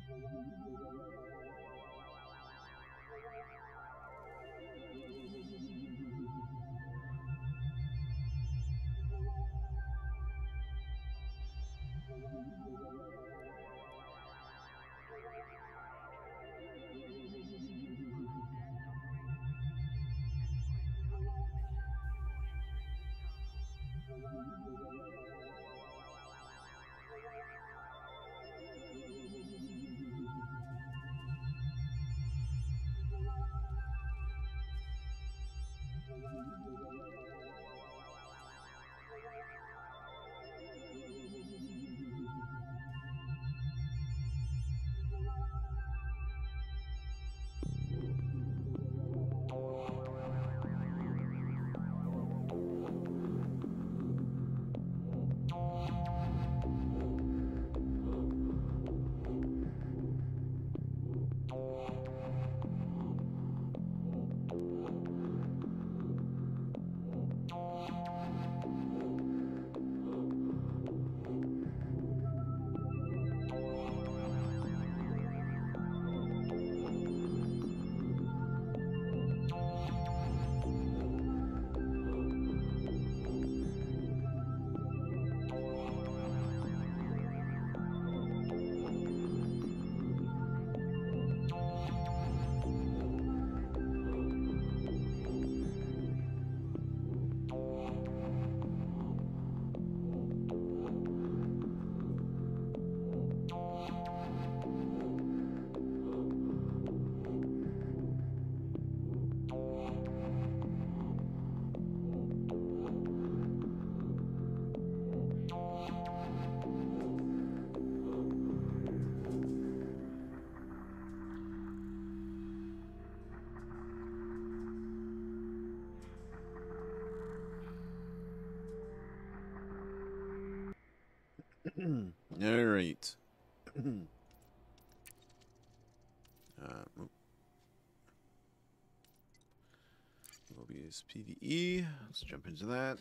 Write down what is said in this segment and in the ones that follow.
All right. Mobius PvE. Let's jump into that.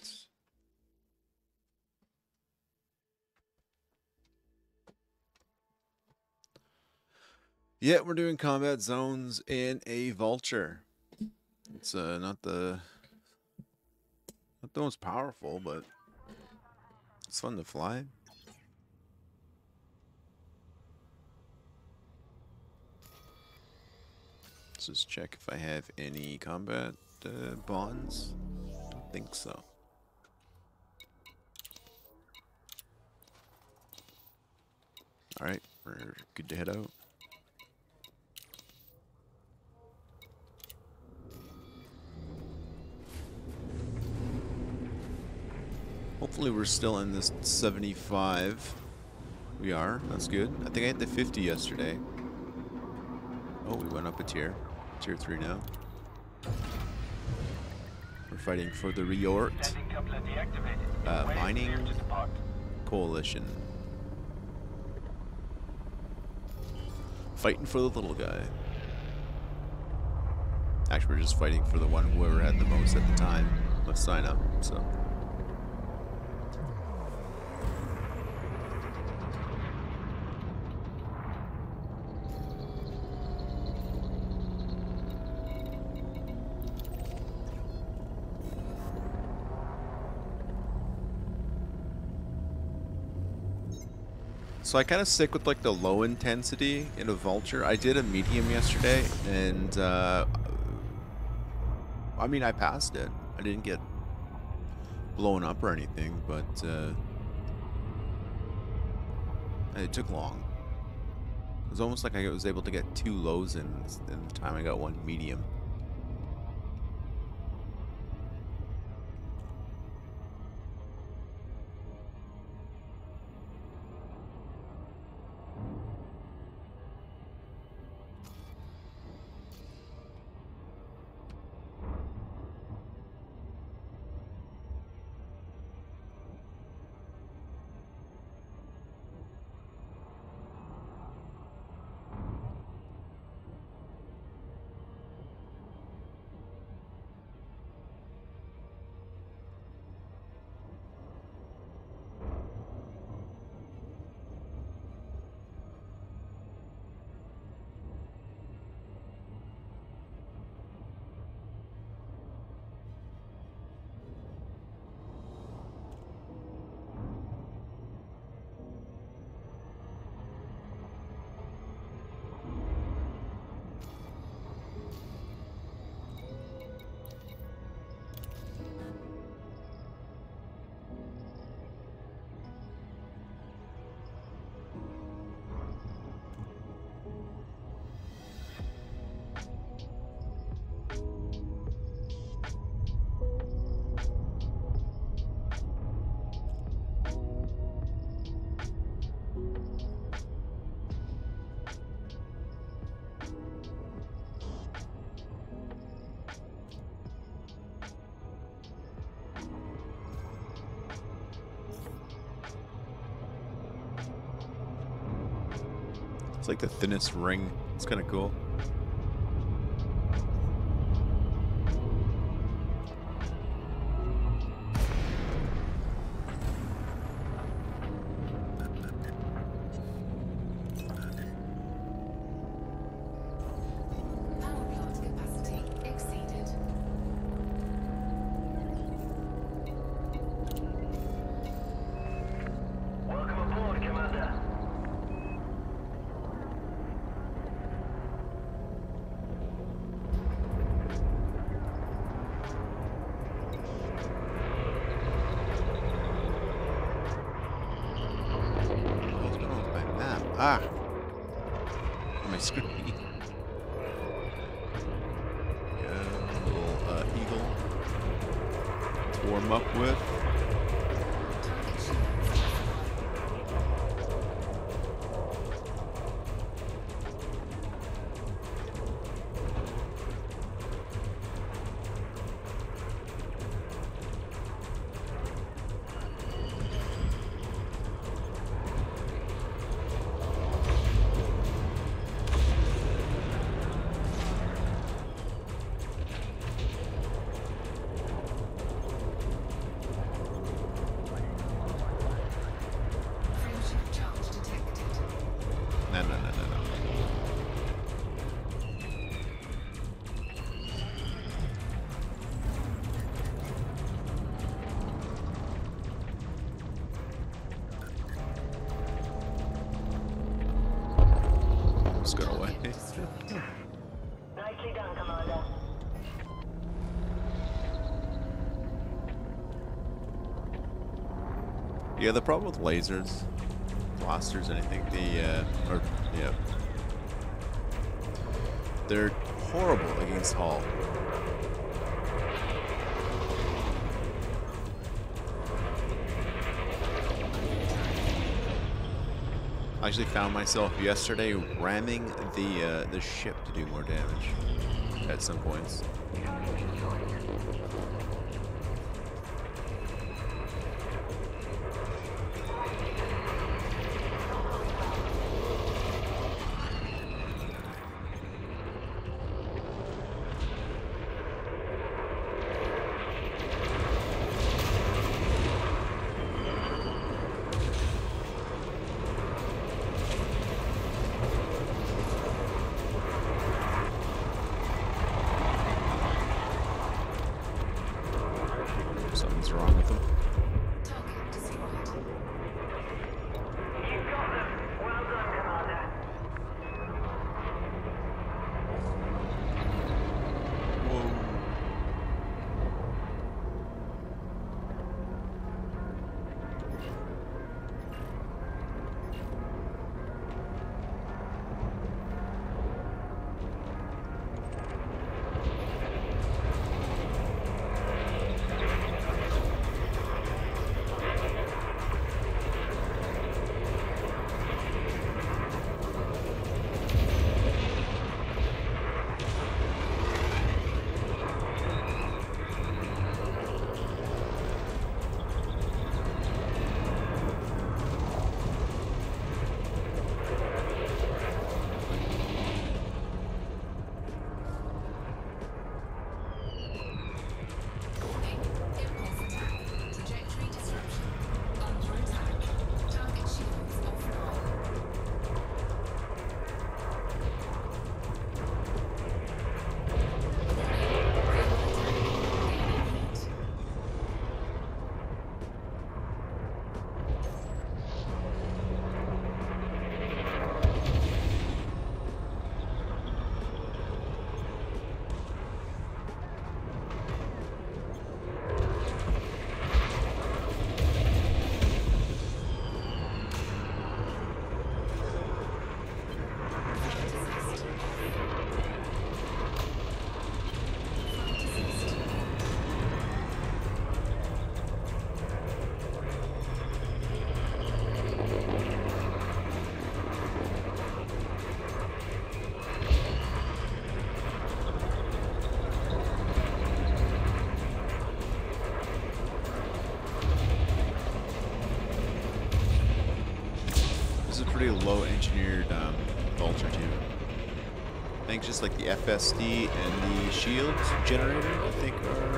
Yeah, we're doing combat zones in a Vulture. It's not the most powerful, but it's fun to fly. Let's just check if I have any combat bonds. Don't think so. Alright, we're good to head out. Hopefully we're still in this 75. We are. That's good. I think I hit the 50 yesterday. Oh, we went up a tier. Tier 3 now. We're fighting for the Reorte Mining Coalition. Fighting for the little guy. Actually, we're just fighting for the one whoever had the most at the time. Let's sign up, so. So I kind of stick with like the low intensity in a Vulture. I did a medium yesterday, and I mean I passed it. I didn't get blown up or anything, but it took long. It was almost like I was able to get 2 lows in the time I got 1 medium. like the thinnest ring. It's kind of cool. Ah! My screen. Yeah, a little eagle to warm up with. Got away. Nicely done, Commander. Yeah, the problem with lasers, blasters, anything, they're horrible against hull. I actually found myself yesterday ramming the ship to do more damage at some points. Something's wrong with them. You got them. Well done, Commander. Whoa. This is a pretty low engineered Vulture too. I think just like the FSD and the shield generator, I think,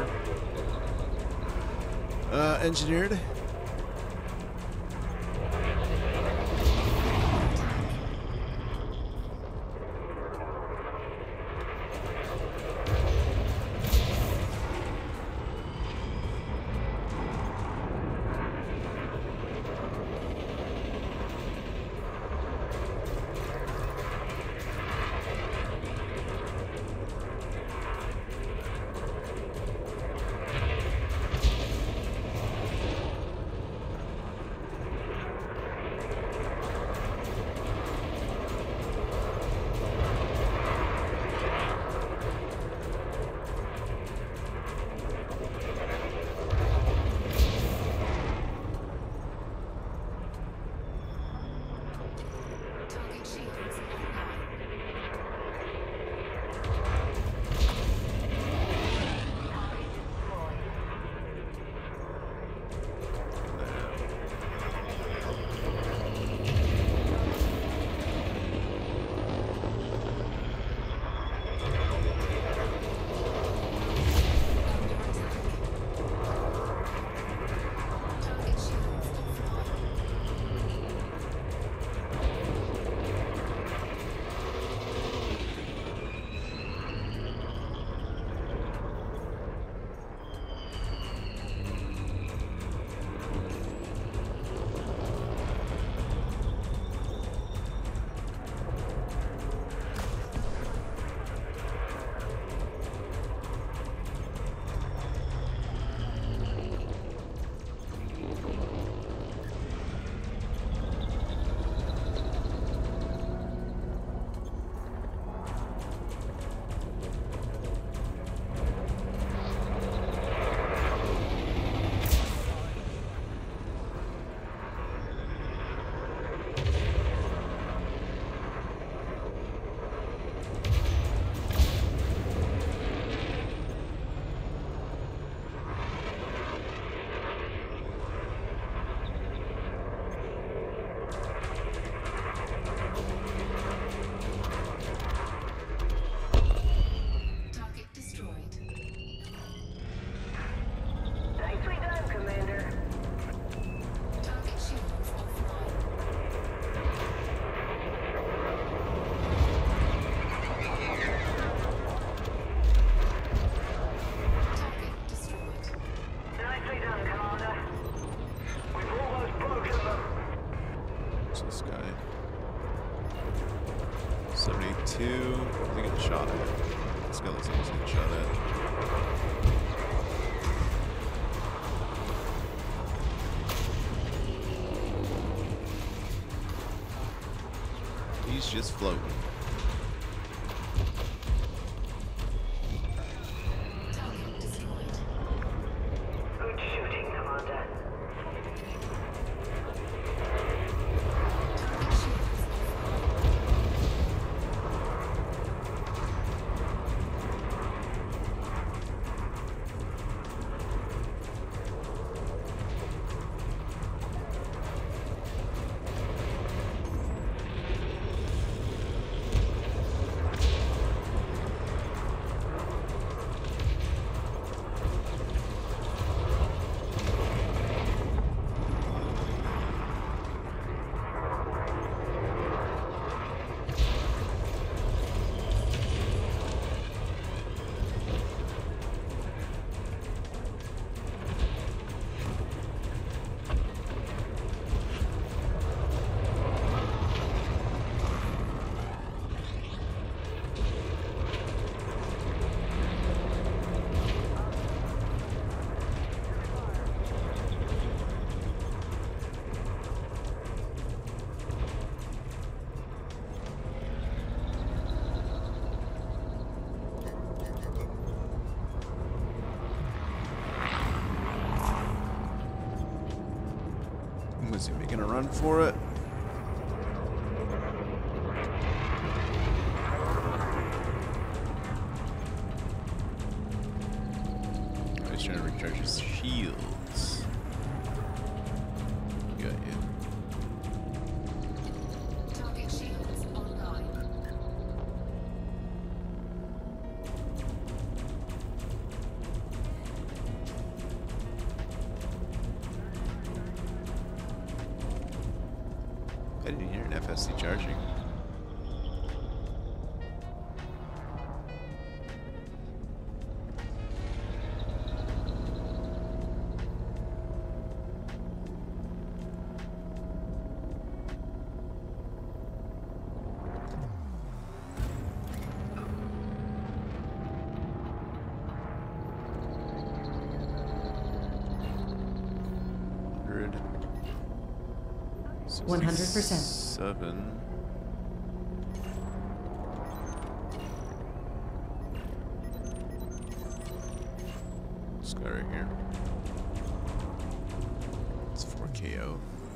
are engineered. He's just floating. Good shooting, Commander. Was he making a run for it? He's trying to recharge his shields. Got you. Target shields online. I didn't hear an FSC charging. Hundred. 100%. 7. This guy right here. It's 4KO.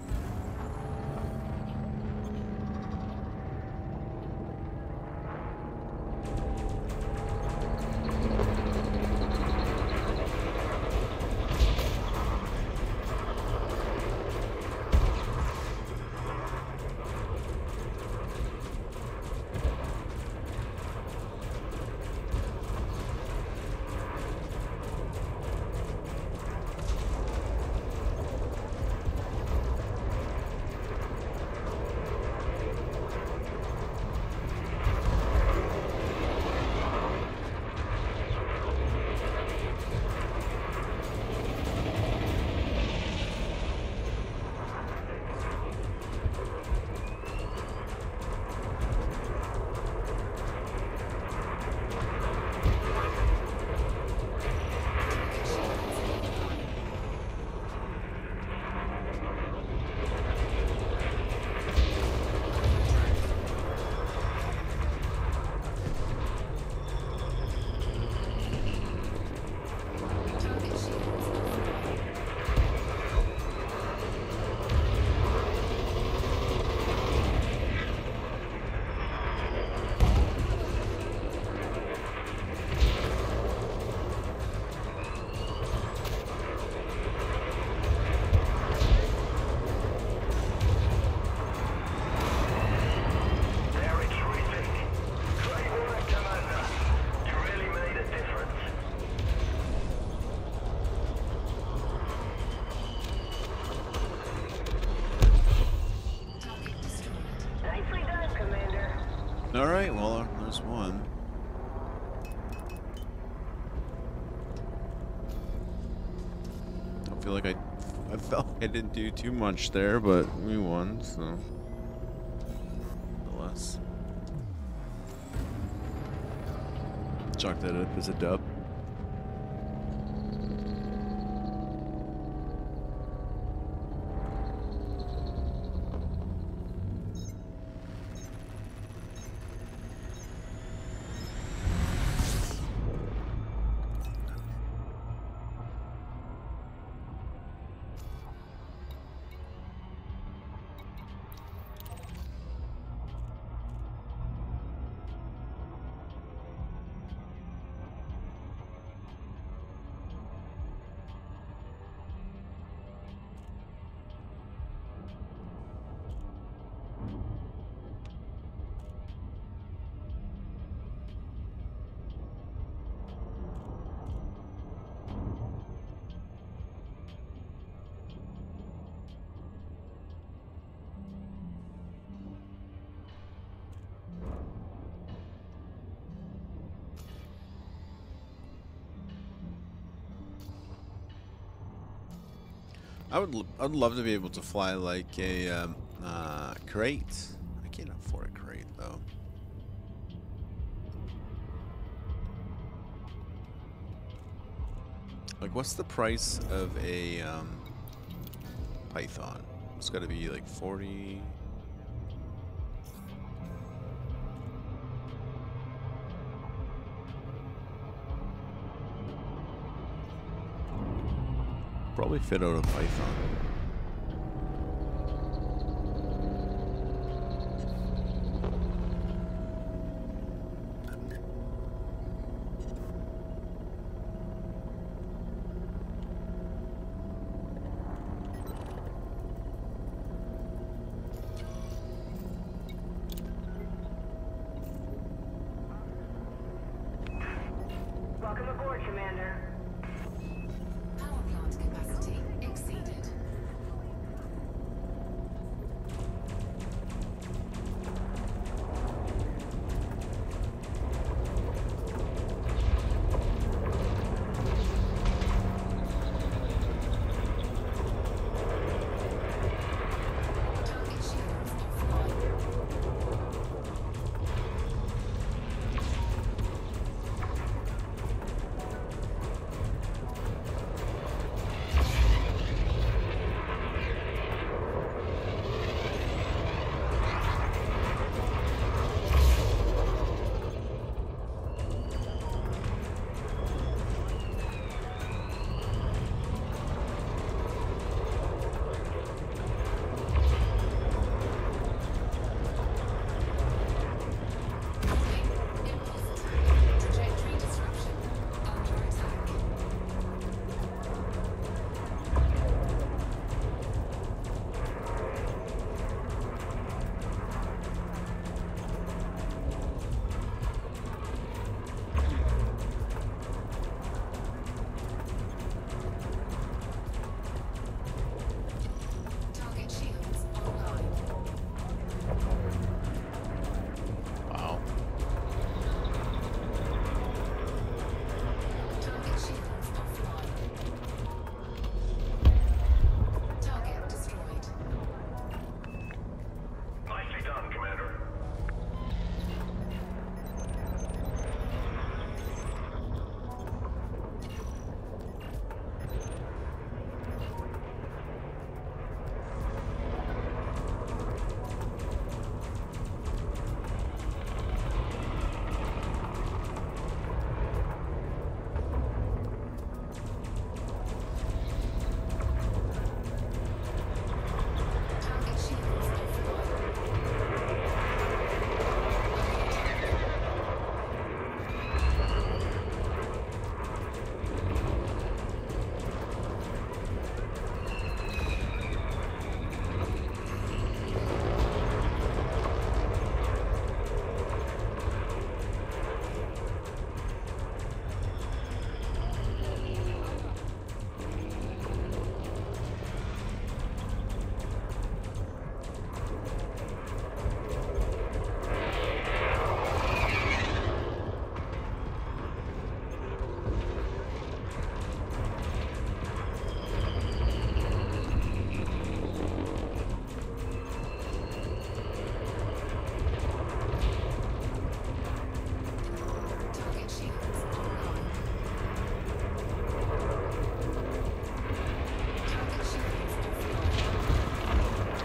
Alright, well, there's one. I feel like I felt I didn't do too much there, but we won, so nonetheless. Chalk that up as a dub. I'd love to be able to fly like a crate. I can't afford a crate though. Like, what's the price of a Python? It's got to be like 40. Probably fit out a Python. Welcome aboard, Commander. Power plant capacity exceeded.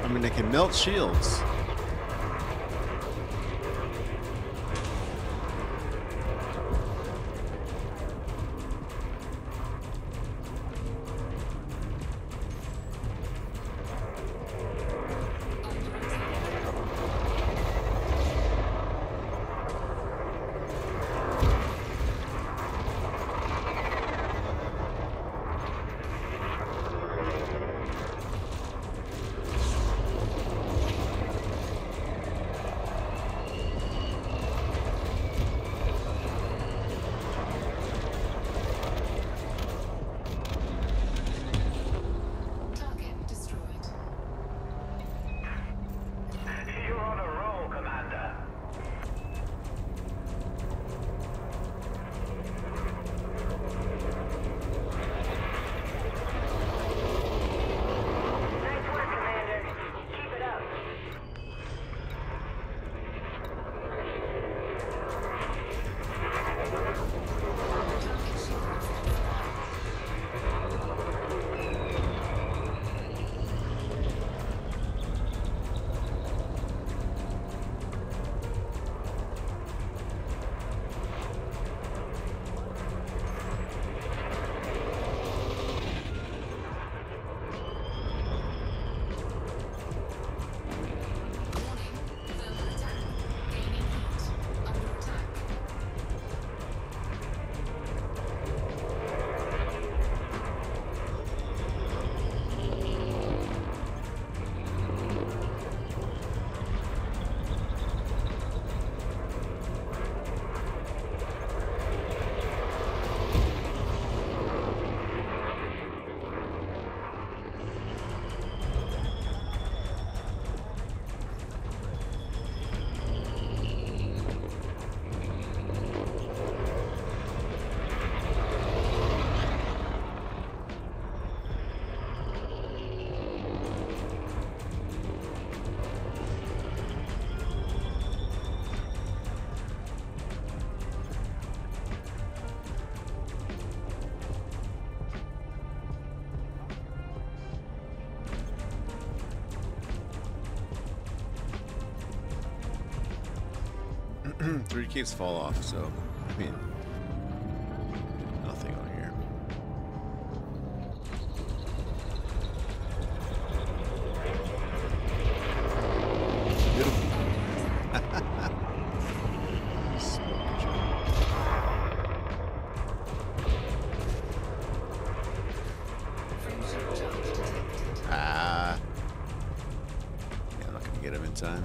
mean, I can melt shields. Three caves fall off, so I mean, nothing on here. Ah, yeah, I'm not gonna get him in time.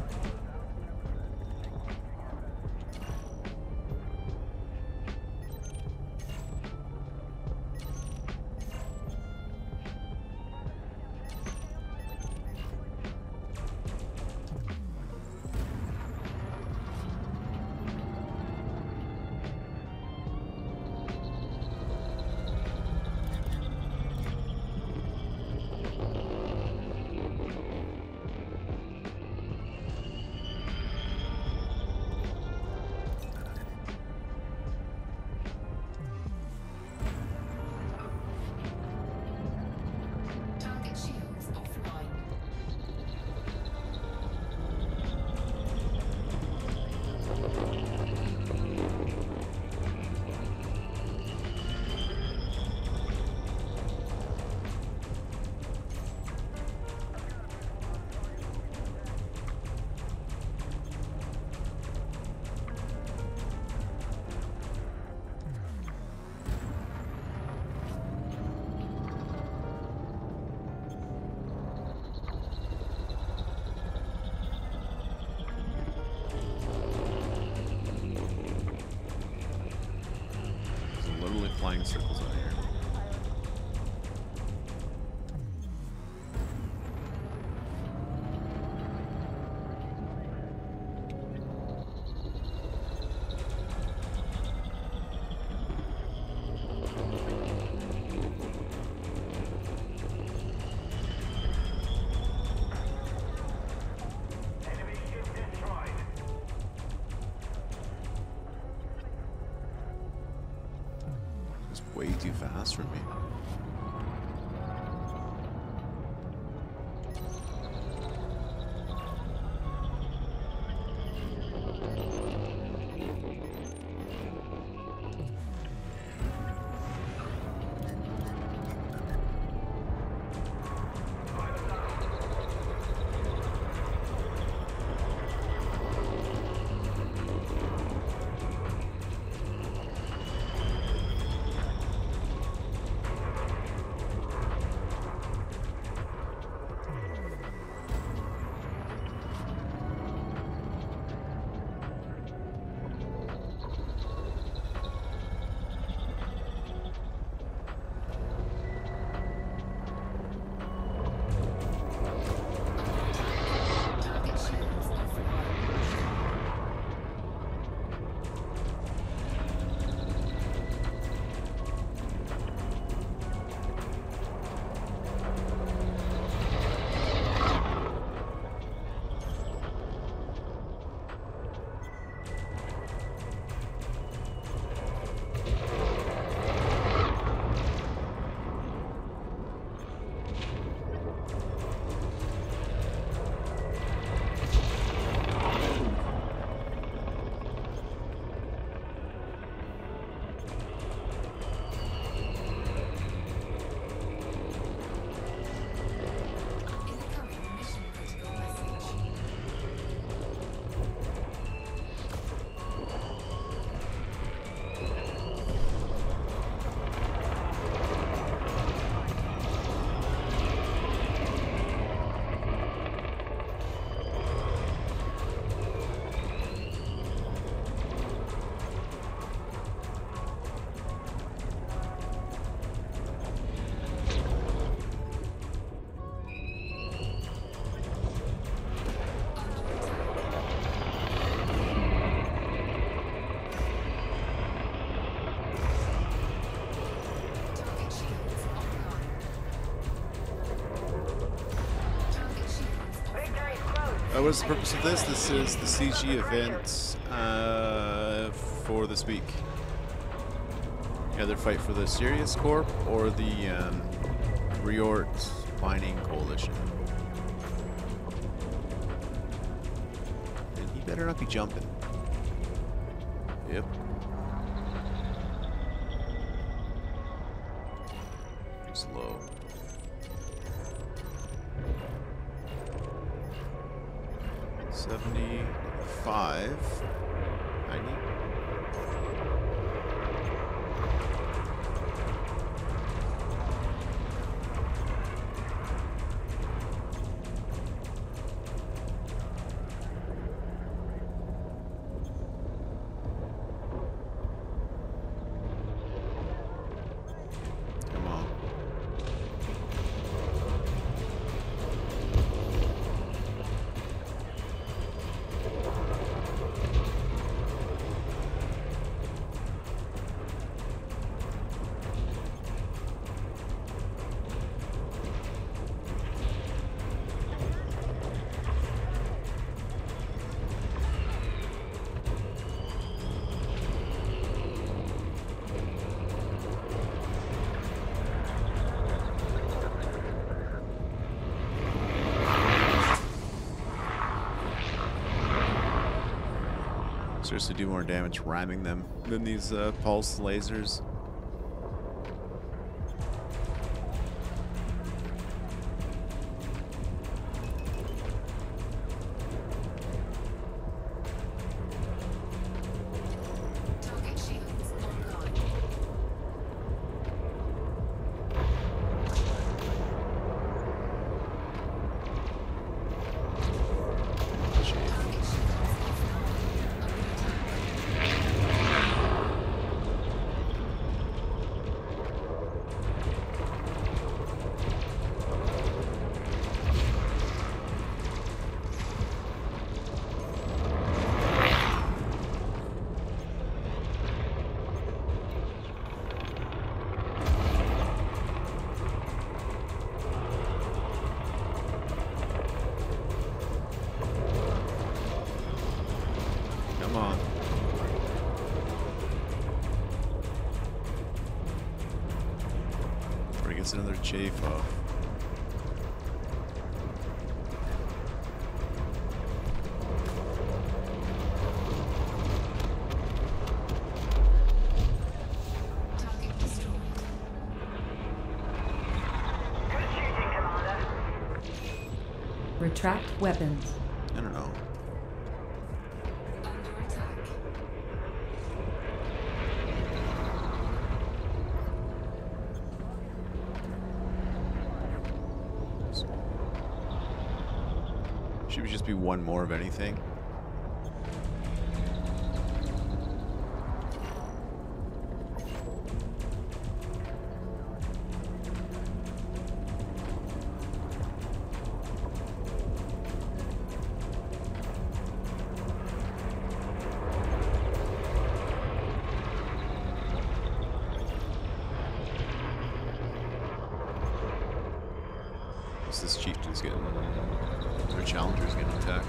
Flying circles on here. Way too fast for me. What's the purpose of this? This is the CG event for this week. Either fight for the Sirius Corp or the Reorte Mining Coalition. And he better not be jumping. Yep. Slow. $75. 90. Come on. Seriously, do more damage ramming them than these pulse lasers. Target shields online. Come on. Before he gets another chafe off. Target destroyed. Good shooting, Commander. Retract weapons. I don't know. Under attack. Should we just be one more of anything? What's this chieftain's getting? Their challenger's getting attacked.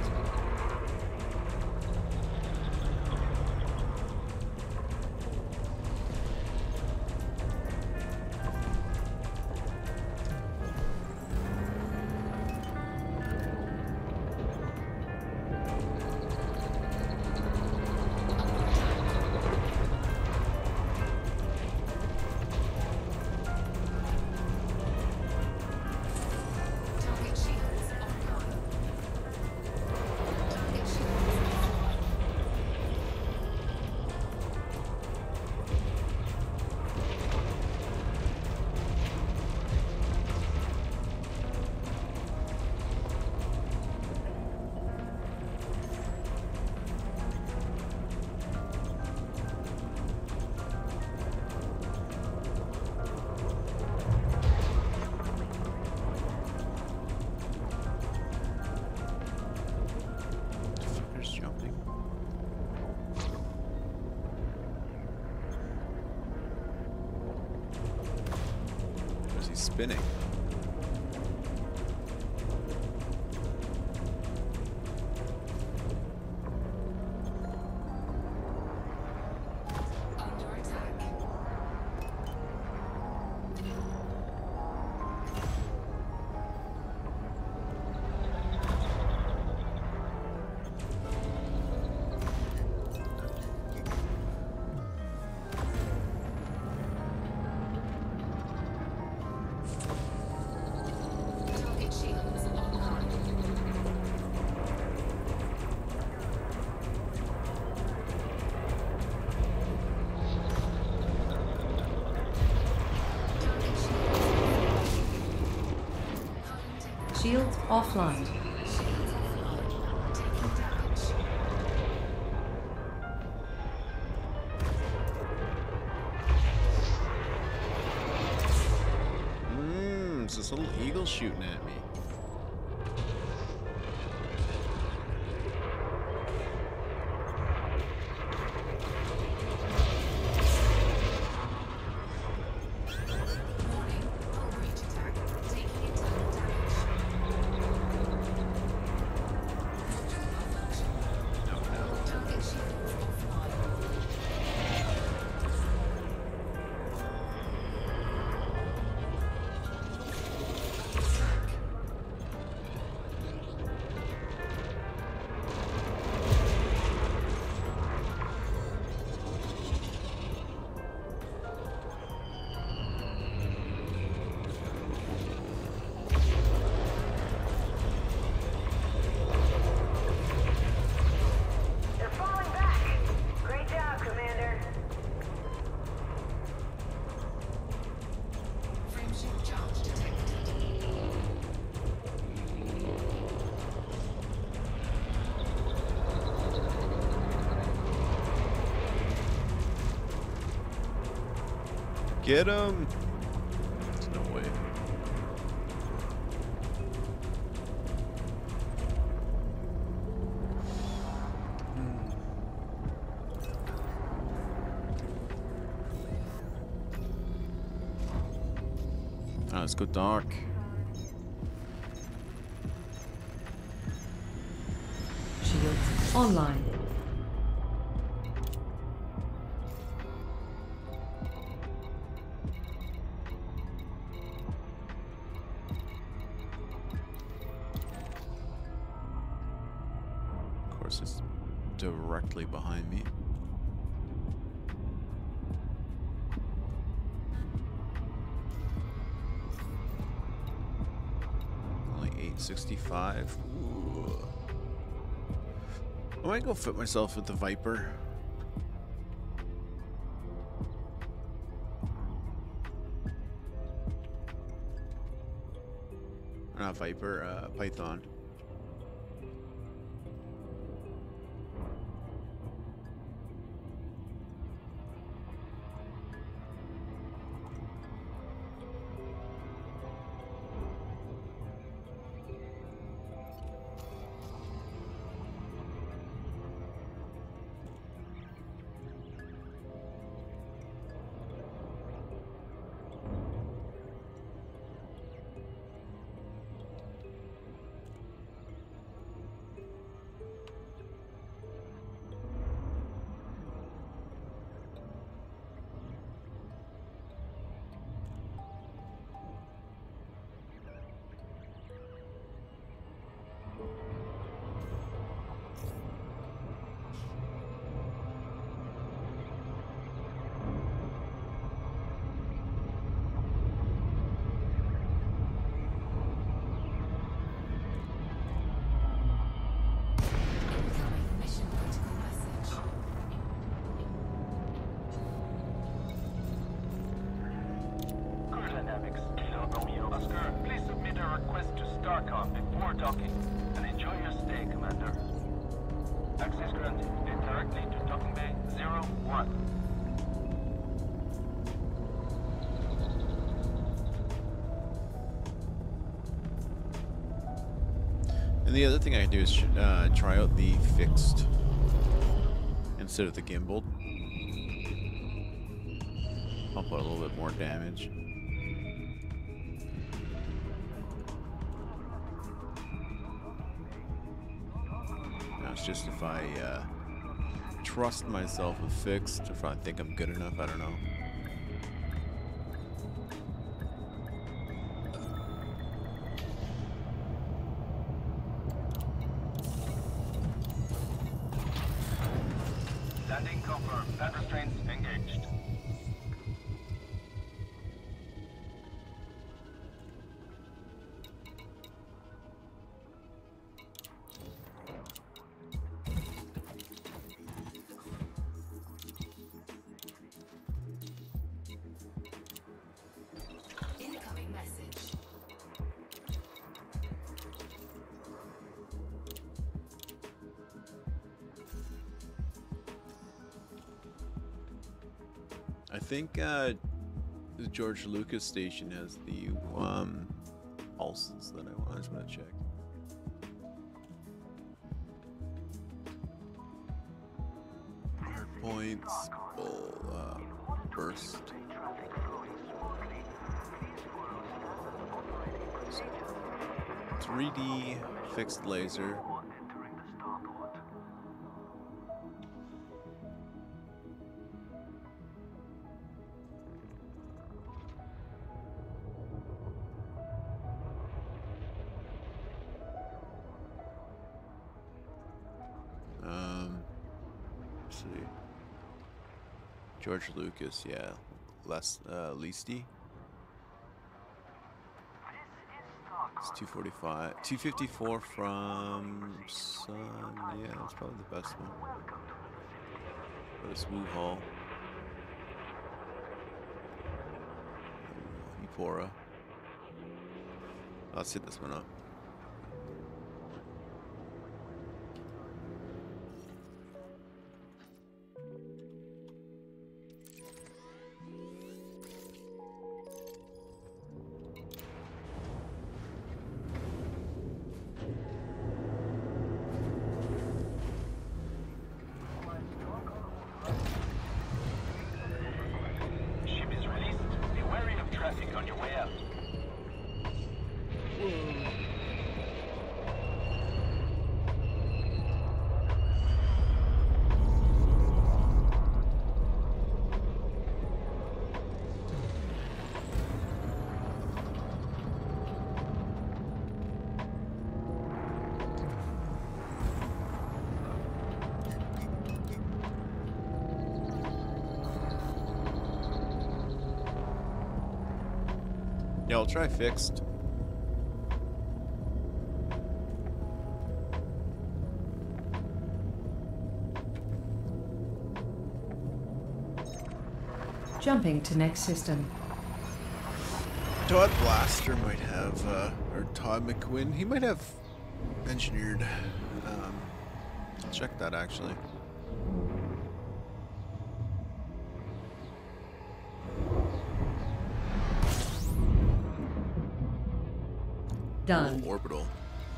Target shields online. Target shields destroyed. Fucker's jumping. Where's he spinning? Shields offline. Shields offline. Taking damage. It's this little eagle shooting at me. Warning. Hull breach attack. Taking internal damage. Vulture malfunction. No, no. Target shields offline. They're falling back. Great job, Commander. Frameshift charge detected. Get him! There's no way. Let's go dark. Shields online. Of course, it's directly behind me. Only 865. Ooh. I might go fit myself with the Viper. Not Viper, Python. Incoming mission critical message. Crew Dynamics, Kilo Romeo Oscar, please submit a request to StarCom before docking, and enjoy your stay, Commander. Access granted. Head directly to Docking Bay 01. And the other thing I can do is try out the fixed instead of the gimbal. Pump out a little bit more damage. Now it's just if I trust myself with fixed, if I think I'm good enough, I don't know. Landing confirmed. Land restraints engaged. Incoming message. I think the George Lucas station has the pulses that I want. I just want to check. Hard points, full burst. 3D fixed laser. Let's see. George Lucas, yeah. Leasty. It's 245. 254 from Sun. Yeah, that's probably the best one. For this Woo Hall. Epora. Let's hit this one up. Ship is released. Be wary of traffic on your way out. Yeah, I'll try fixed. Jumping to next system. Todd Blaster might have, or Todd McQuinn, he might have engineered. I'll check that actually. Done. Orbital.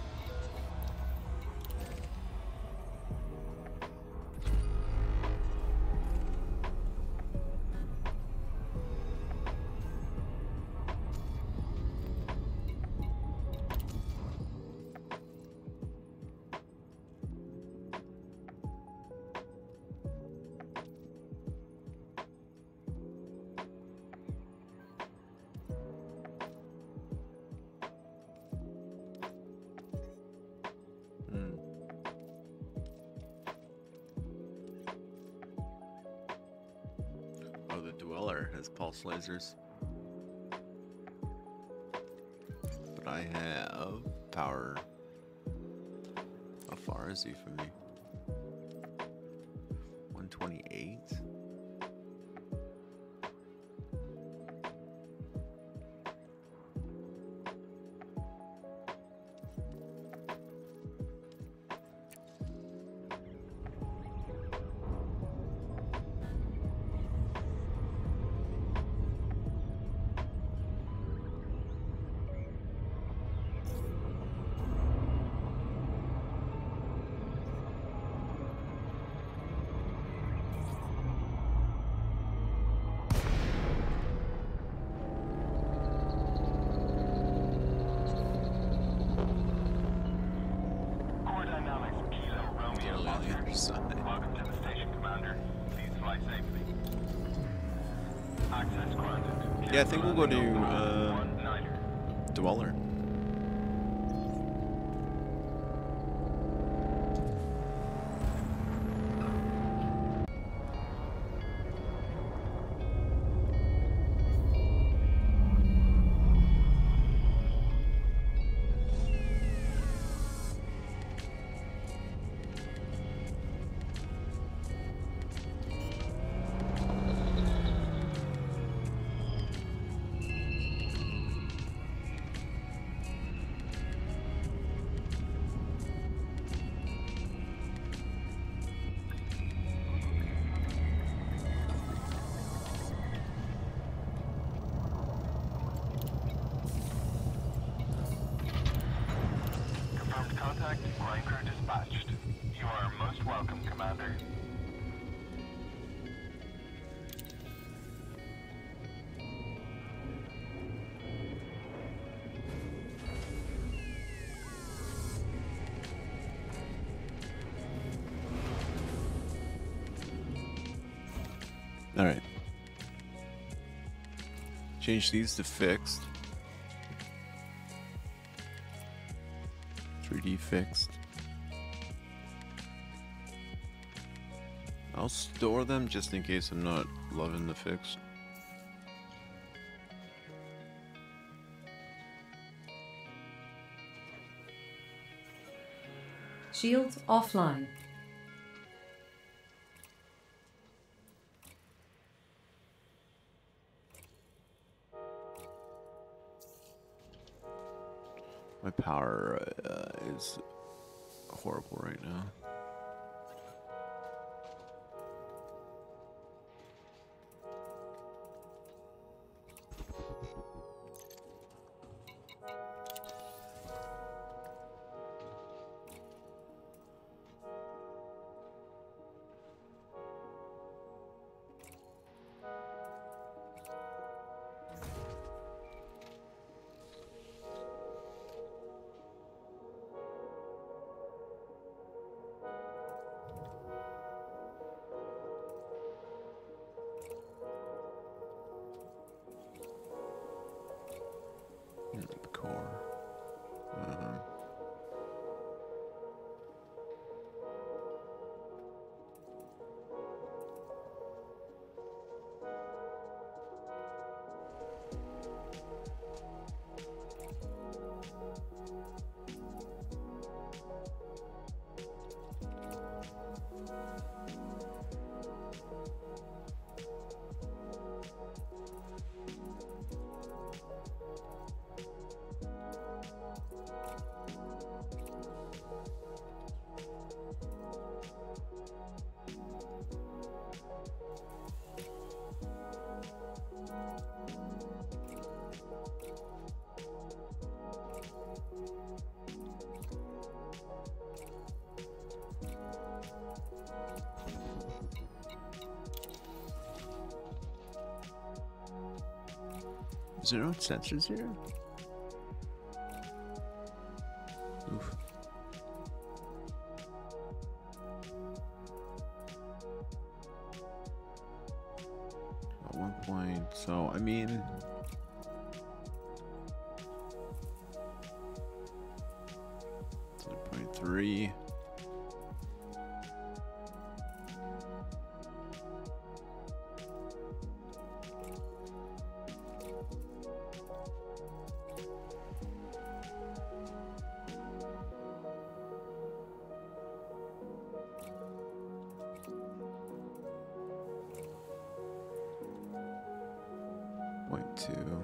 Oh, the Dweller has pulse lasers. But I have power. How far is he from me? 128? Core dynamics, Kilo, Romeo, Totally on the Oscar. other side. Welcome to the station, Commander. Please fly safely. Access granted. Yeah, I think we'll go to One Niner. Dweller. contact, ground crew dispatched. You are most welcome, Commander. All right. Change these to fixed. 3D fixed. I'll store them just in case I'm not loving the fixed. Shields offline. My power is horrible right now. Core. Is there no sensors here? Oof. At one point, so I mean, .3. .2.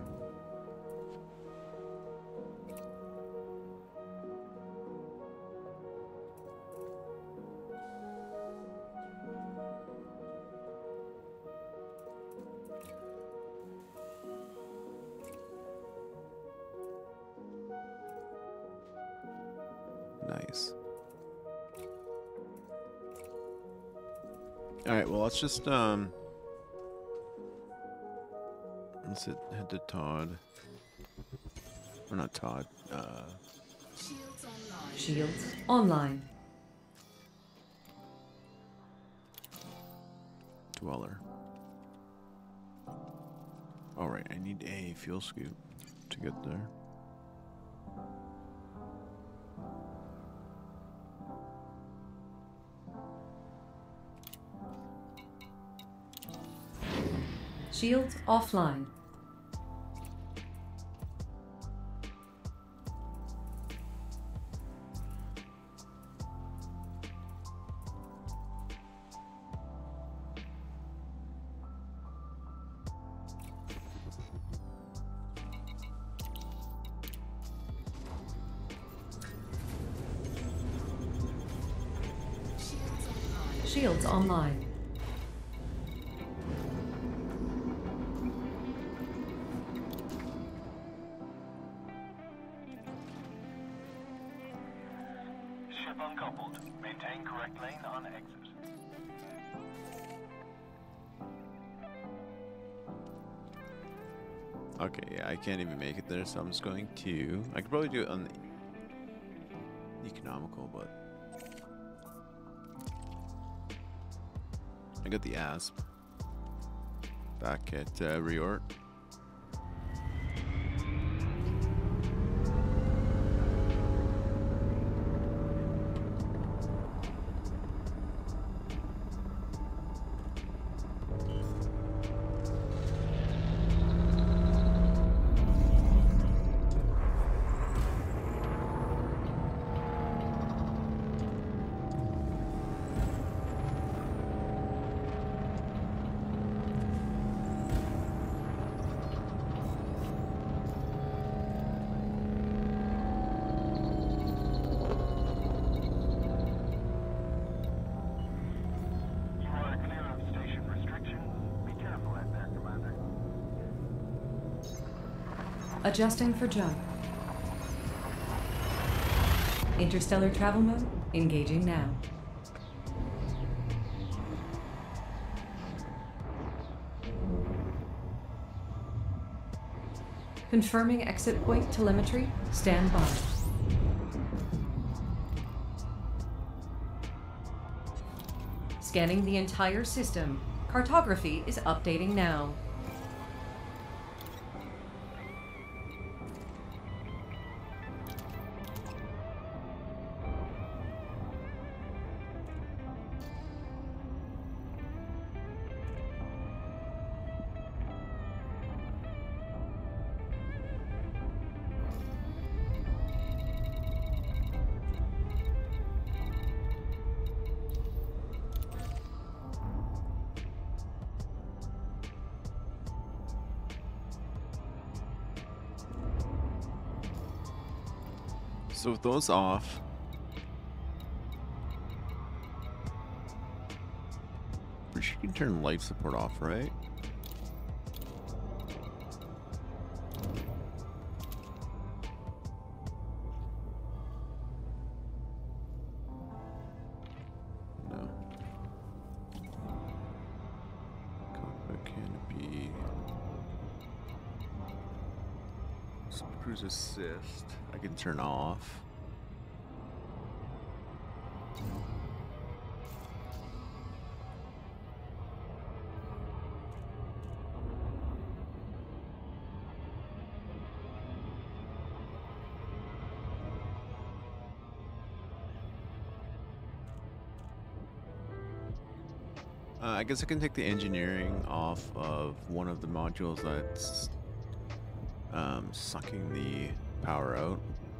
Nice. All right, well, let's just let's head to Todd. Or not Todd. Shields online. Shields online. Dweller. All right, I need a fuel scoop to get there. Shields offline. Shields online. Ship uncoupled. Maintain correct lane on exit. Okay, yeah, I can't even make it there, so I'm just going to... I could probably do it on the economical, but... I got the ASP back at Reorte. Adjusting for jump. Interstellar travel mode engaging now. Confirming exit point telemetry. Stand by. Scanning the entire system. Cartography is updating now. So with those off, pretty sure you can turn life support off, right? No. Cockpit canopy. Cruise assist. I can turn off. I guess I can take the engineering off of one of the modules that's sucking the power out.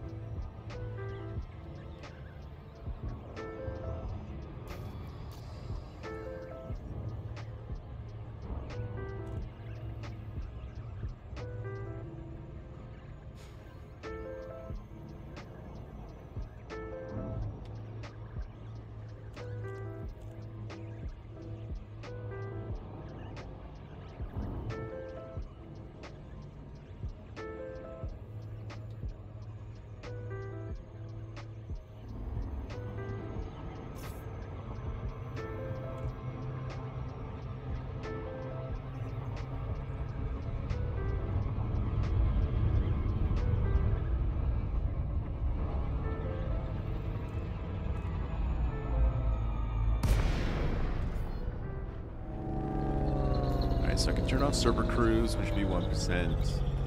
So I can turn off server cruise, which would be 1%.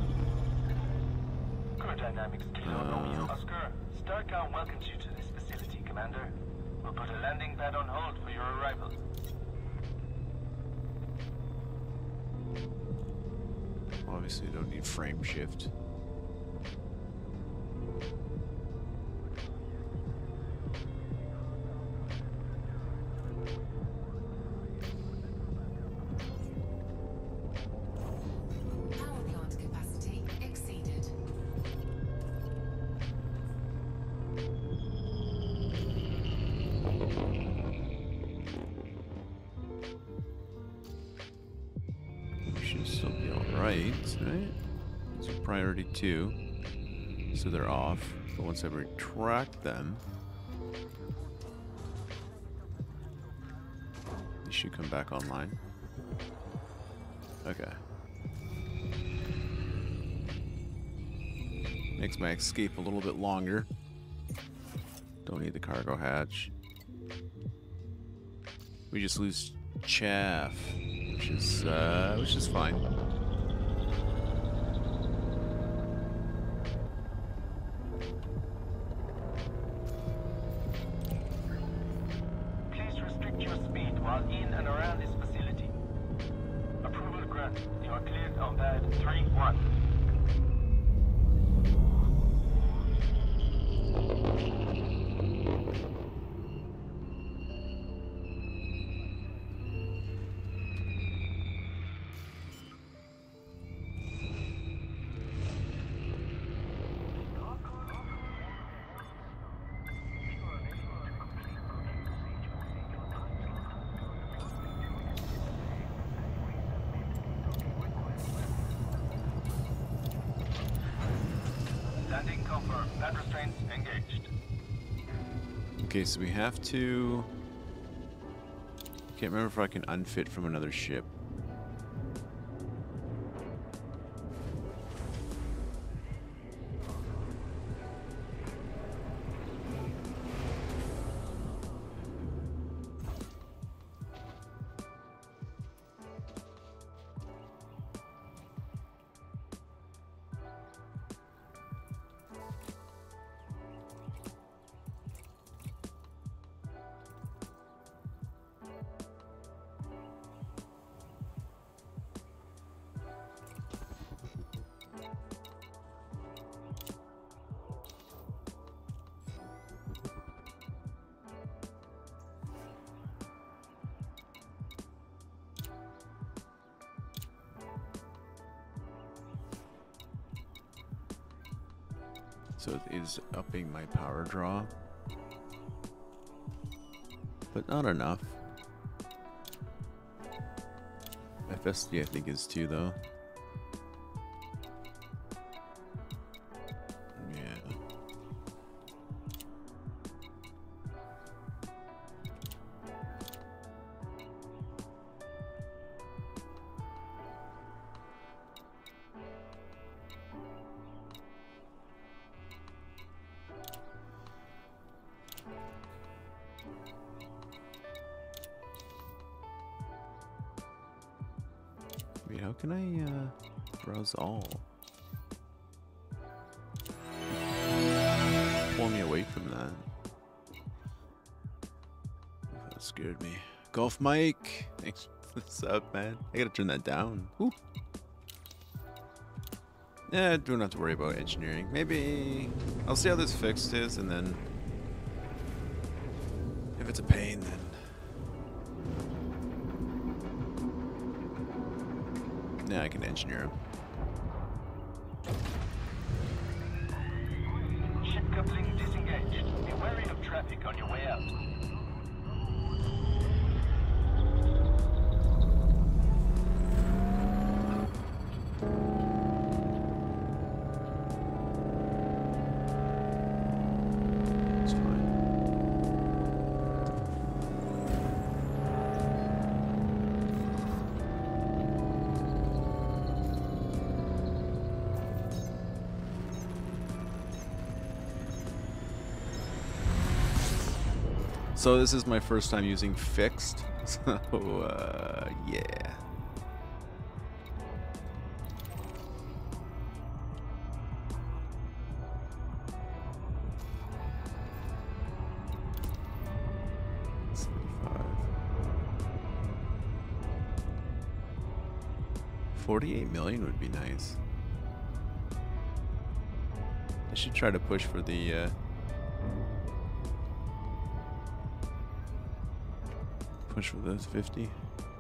Crew dynamics, Kilo Romeo Oscar. Starcom welcomes you to this facility, Commander. We'll put a landing pad on hold for your arrival. Obviously, don't need frame shift. Right? So priority 2. So they're off. But once I retract them, They should come back online. Okay. Makes my escape a little bit longer. Don't need the cargo hatch. We just lose chaff, which is fine. Please restrict your speed while in and around this facility. Approval granted. You are cleared on pad 3-1. Landing confirmed. Pad restraints engaged. Okay, so we have to... Can't remember if I can unfit from another ship. So it is upping my power draw, but not enough. FSD I think is too though. Yeah. Wait, how can I browse all? Pull me away from that. That scared me. Golf Mike! Thanks for the sub, man. I gotta turn that down. Woo. Yeah, don't have to worry about engineering. Maybe I'll see how this fixed is, and then if it's a pain, then yeah, I can engineer him. Ship coupling disengaged. Be wary of traffic on your way out. It's fine. So this is my first time using fixed, so yeah. $48 million would be nice. I should try to push for the push for those 50.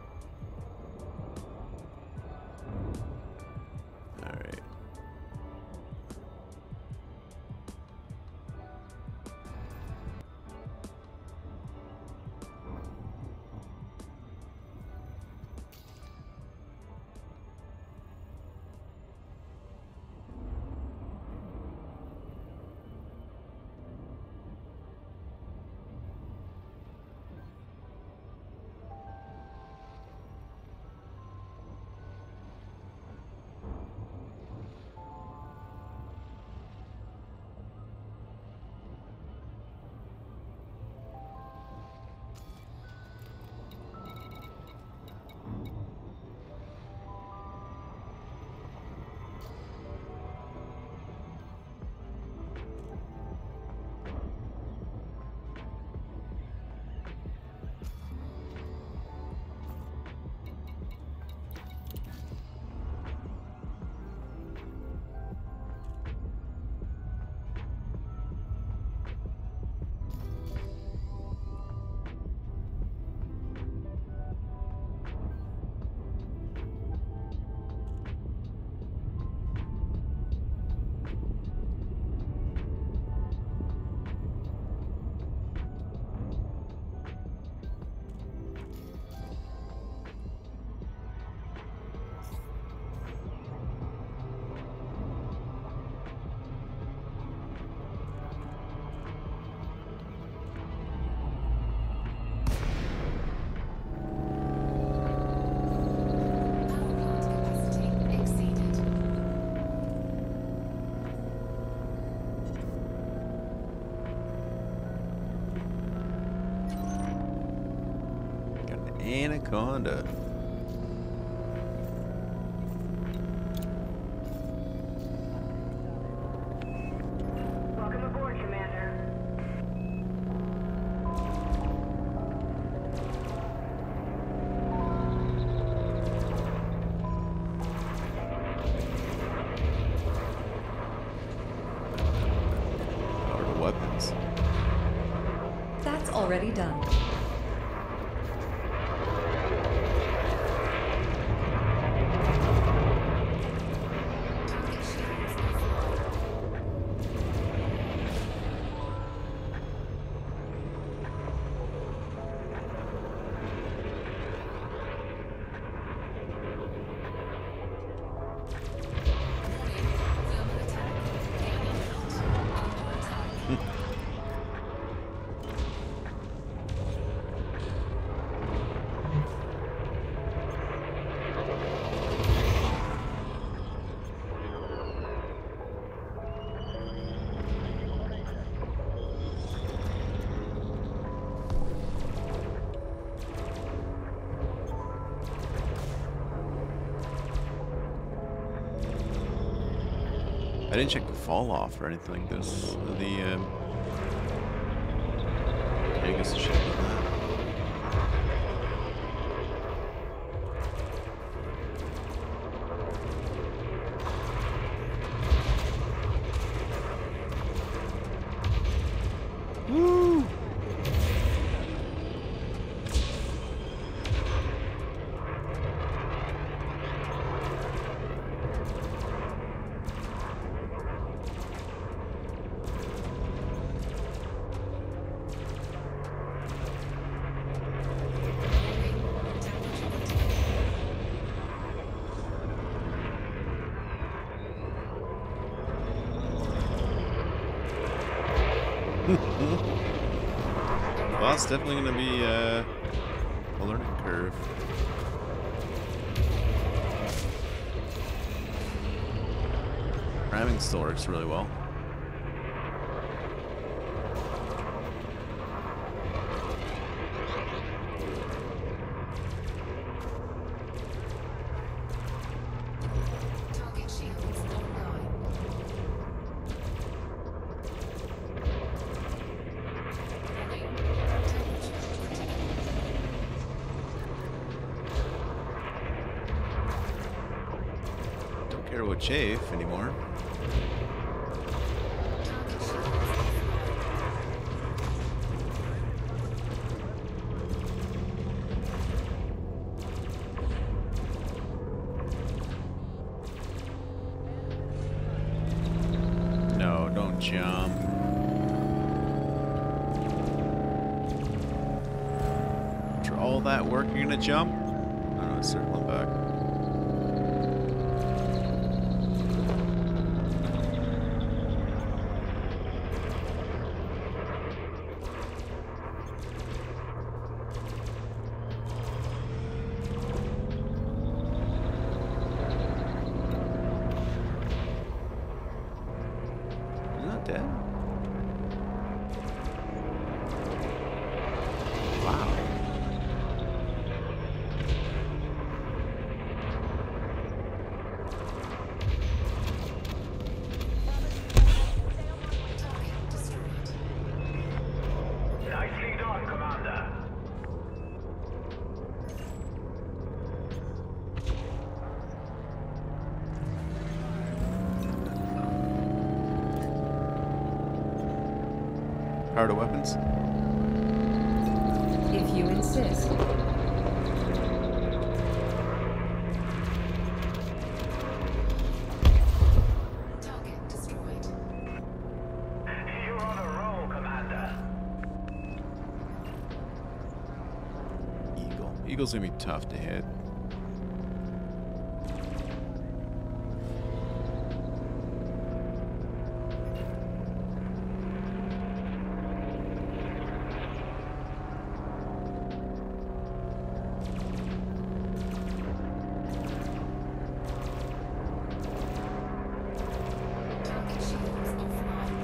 All right. Anaconda. Welcome aboard, Commander. Power to weapons. That's already done. Target shields offline. Warning, thermal attack. Gaining heat. Under attack. I didn't check the fall off or anything like this. Yeah, I guess I should have done that. Woo! Well, it's definitely going to be a learning curve. Ramming still works really well. Target shields online. Warning, temperature critical. Don't care about chafe anymore. Target shields offline. No, don't jump. After all that work, you're gonna jump? I don't know, circling back. You're not dead? Wow. Target destroyed. Nicely done, Commander. Power to weapons? If you insist. Target destroyed. You're on a roll, Commander. Eagle. Eagle's gonna be tough to hit. Target shields offline.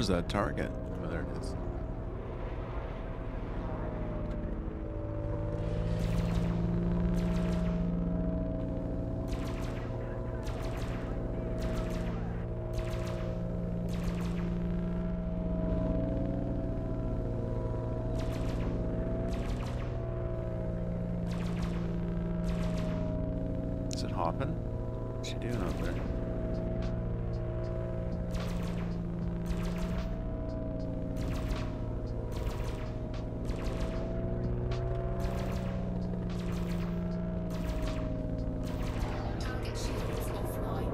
Where's that target? Oh, there it is. Is it hopping? What's she doing up there? Target shields offline.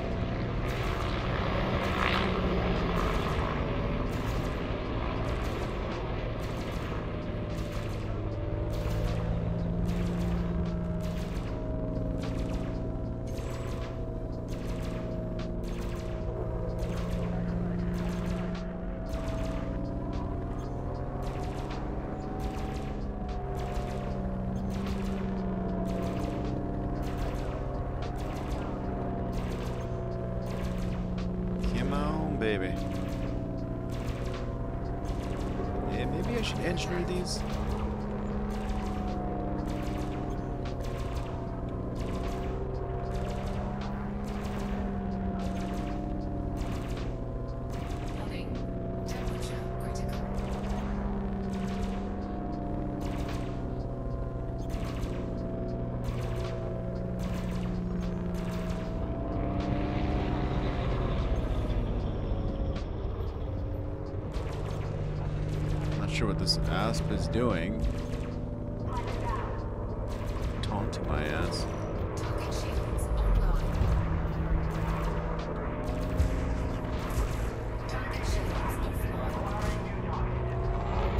Come on, baby. Yeah, maybe I should engineer these. Warning. Temperature critical. Not sure what this asp is doing. Taunting my ass. Target shields online. Target shields offline.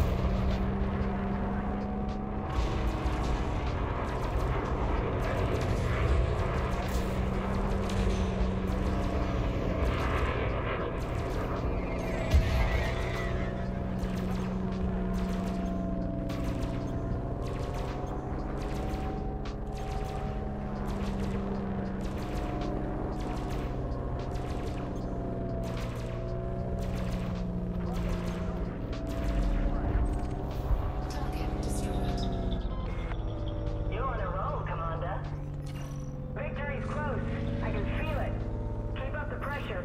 Target destroyed. You're on a roll, Commander. Victory's close. I can feel it. Keep up the pressure.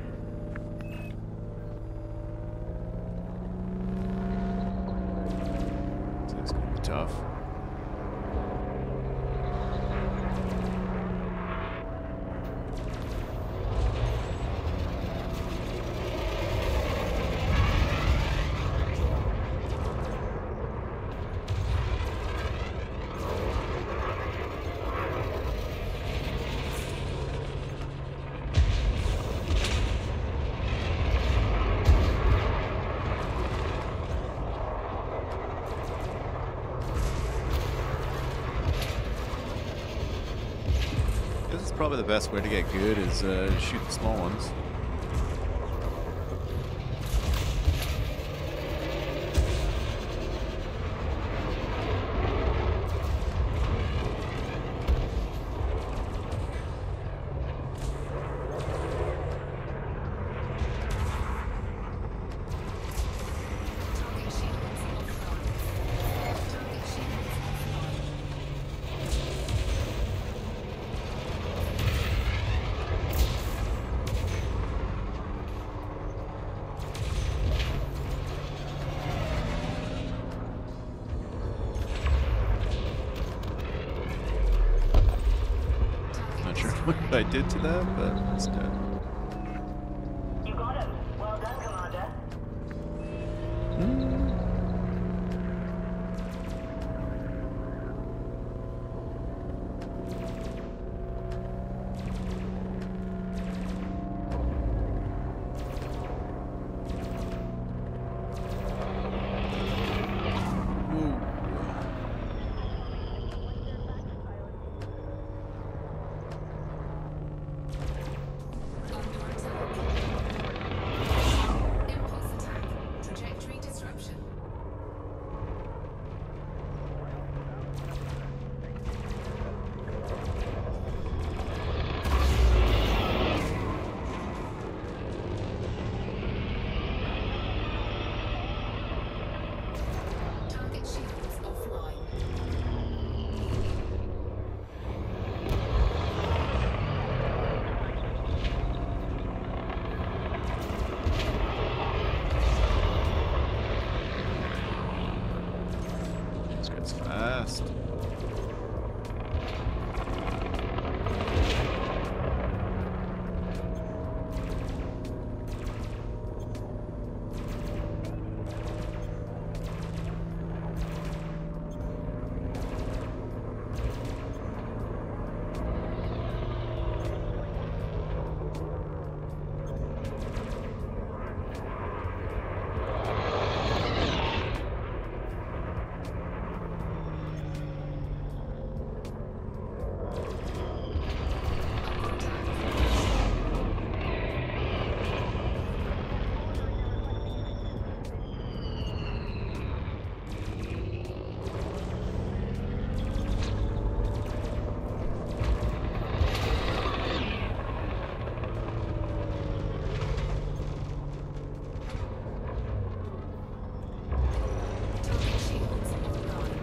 So it's gonna be tough. This is probably the best way to get good is shoot the small ones. Target shields offline. Target shields offline. Not sure what I did to that, but it's dead. You got him. Well done, Commander. fast. Target shields online.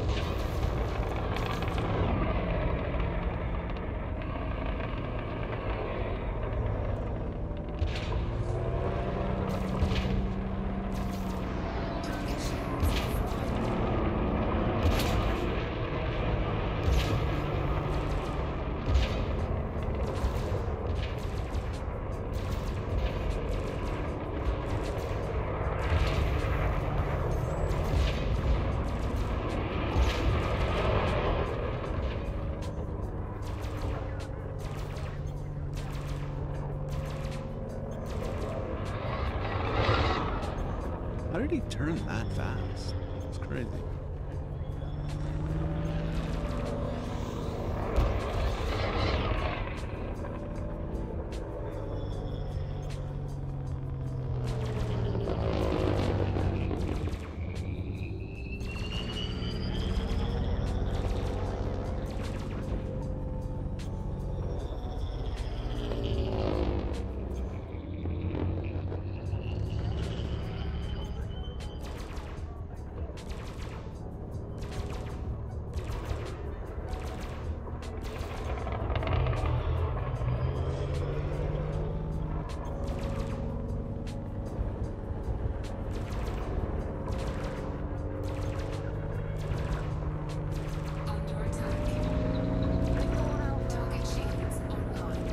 Target shields offline. How did he turn that fast? It's crazy. Under attack. Target shields online.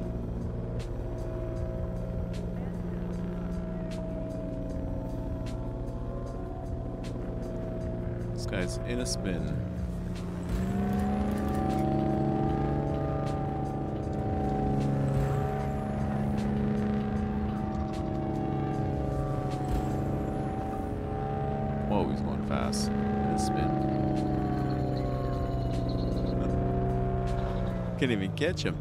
This guy's in a spin. Whoa, he's going fast. In a spin. Can't even catch him.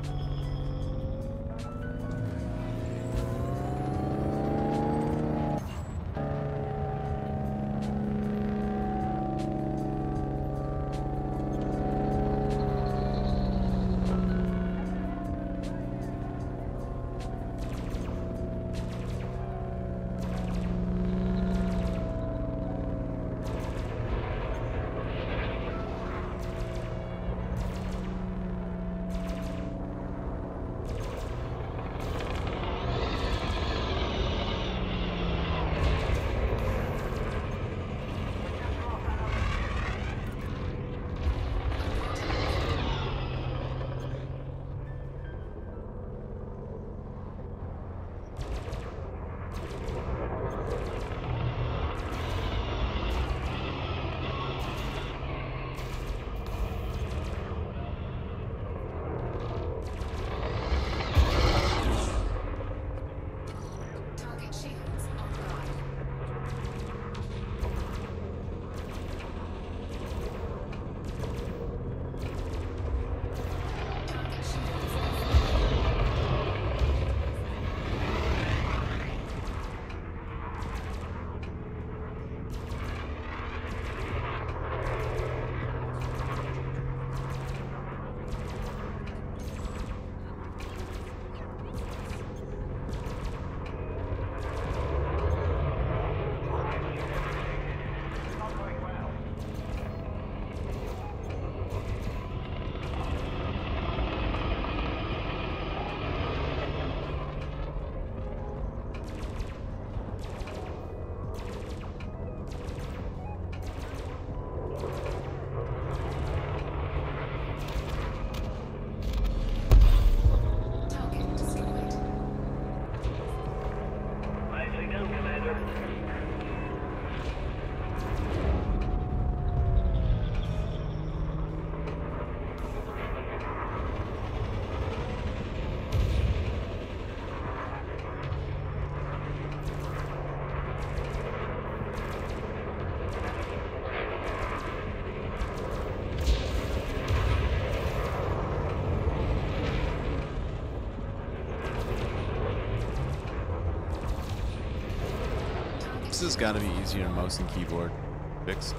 has got to be easier than mouse and keyboard fix.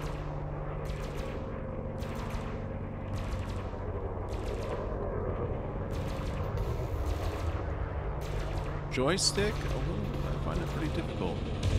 Joystick? Oh, I find it pretty difficult.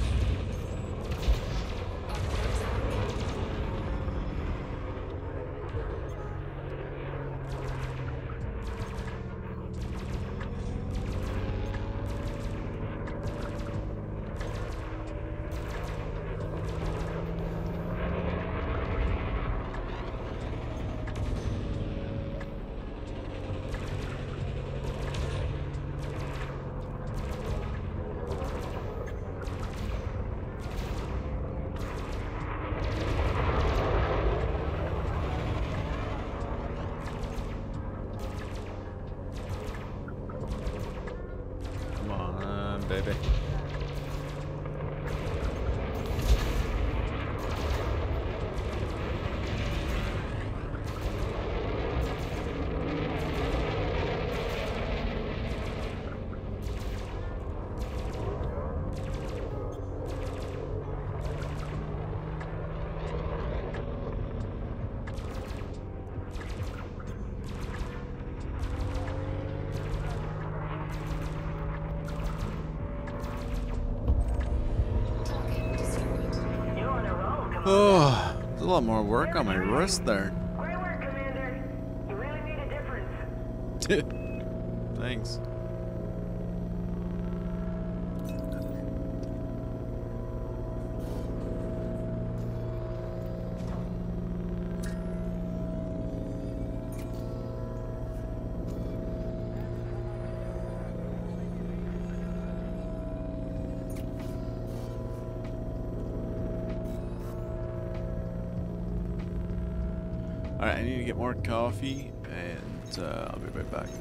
Baby. Oh, there's a lot more work on my wrist there. Great work, Commander. You really made a difference. Thanks. Alright, I need to get more coffee, and I'll be right back.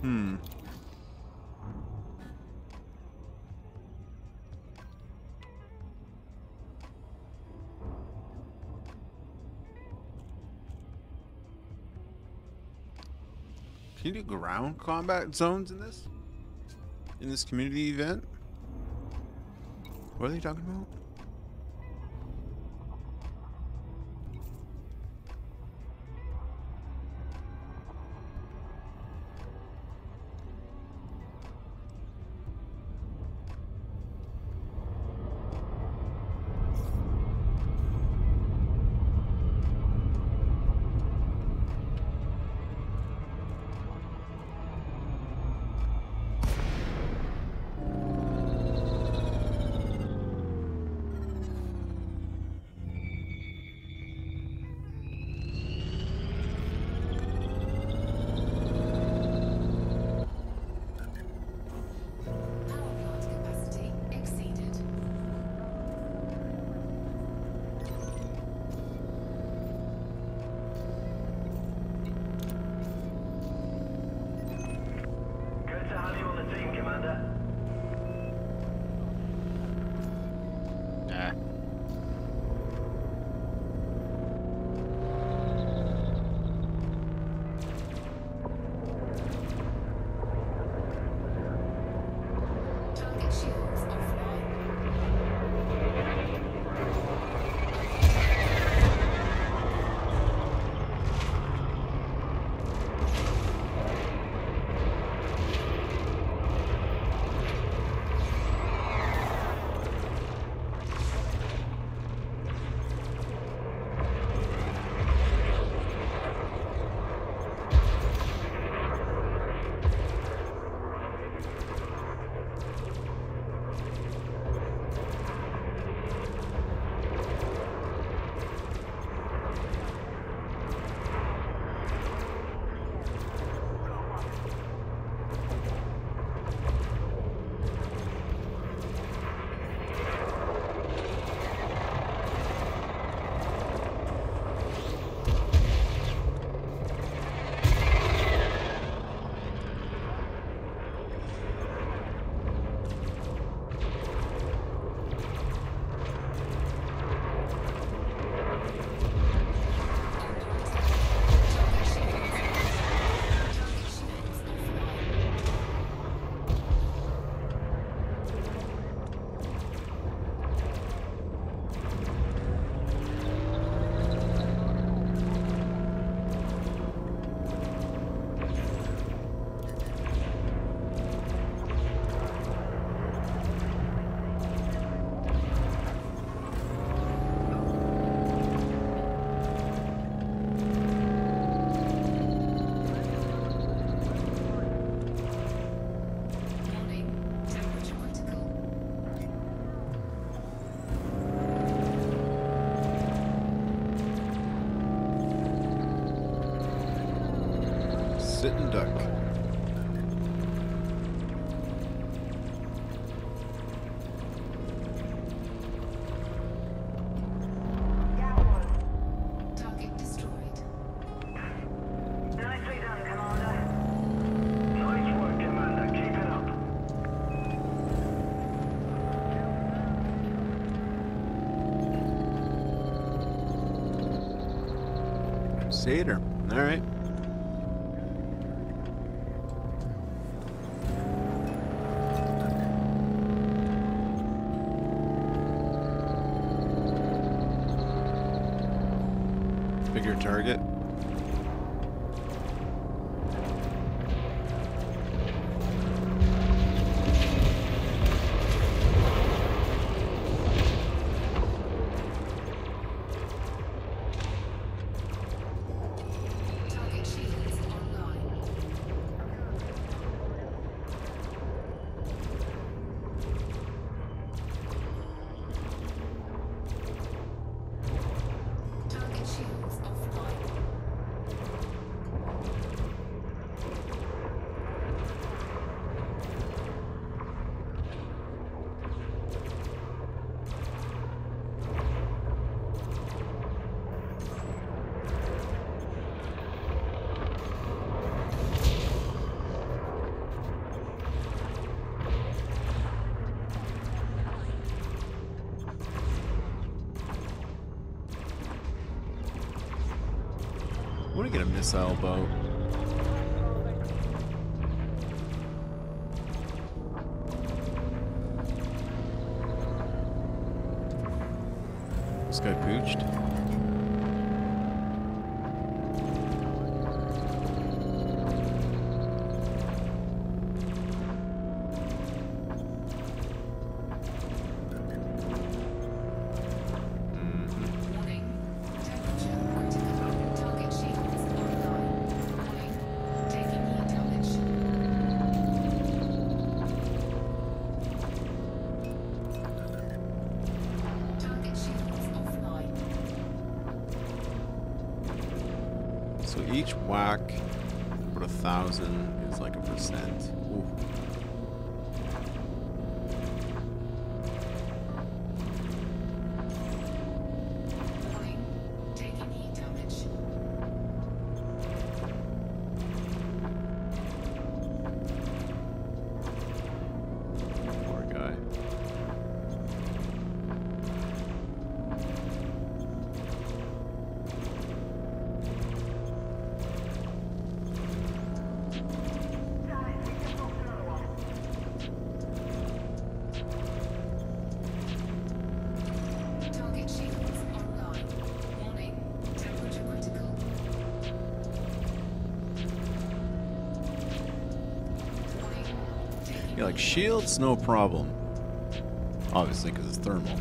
Hmm. Can you do ground combat zones in this? In this community event? What are they talking about? Power plant capacity exceeded. Good to have you on the team, Commander. Ah. Target shields offline. Warning. Temperature critical. Sit and duck. Target destroyed. Nicely done, Commander. Nice work, Commander. Keep it up. Crusader. All right. Bigger target. Target shields online. Target shields offline. want to get a missile boat. This guy pooched. Warning. Temperature critical. Target shields online. Warning. Taking heat damage. Target shields offline. So each whack, about 1,000 is like a percent. Ooh. Warning. Taking heat damage. Poor guy. Target shields online. Warning. Temperature critical. Warning. Taking Yeah, like shields, no problem. Obviously, because it's thermal.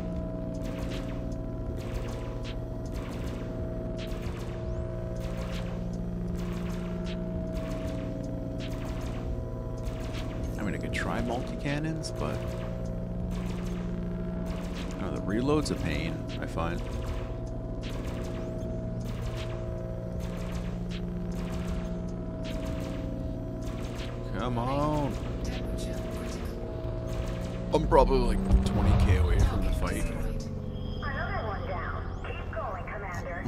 I mean, I could try multi-cannons, but I don't know, the reload's a pain, I find. Come on. temperature critical. I'm probably like 20k away from the fight. Destroyed. Another one down. Keep going, Commander.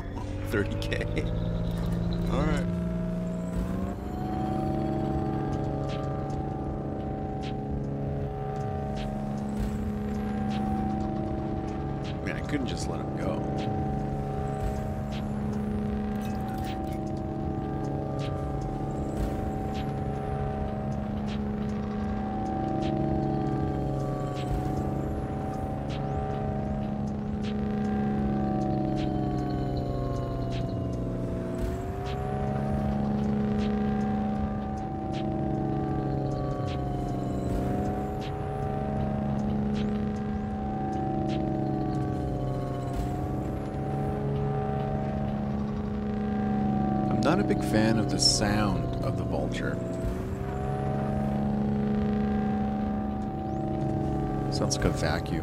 30k. Alright. I mean, I couldn't just let him go. I'm not a big fan of the sound of the Vulture. Sounds like a vacuum.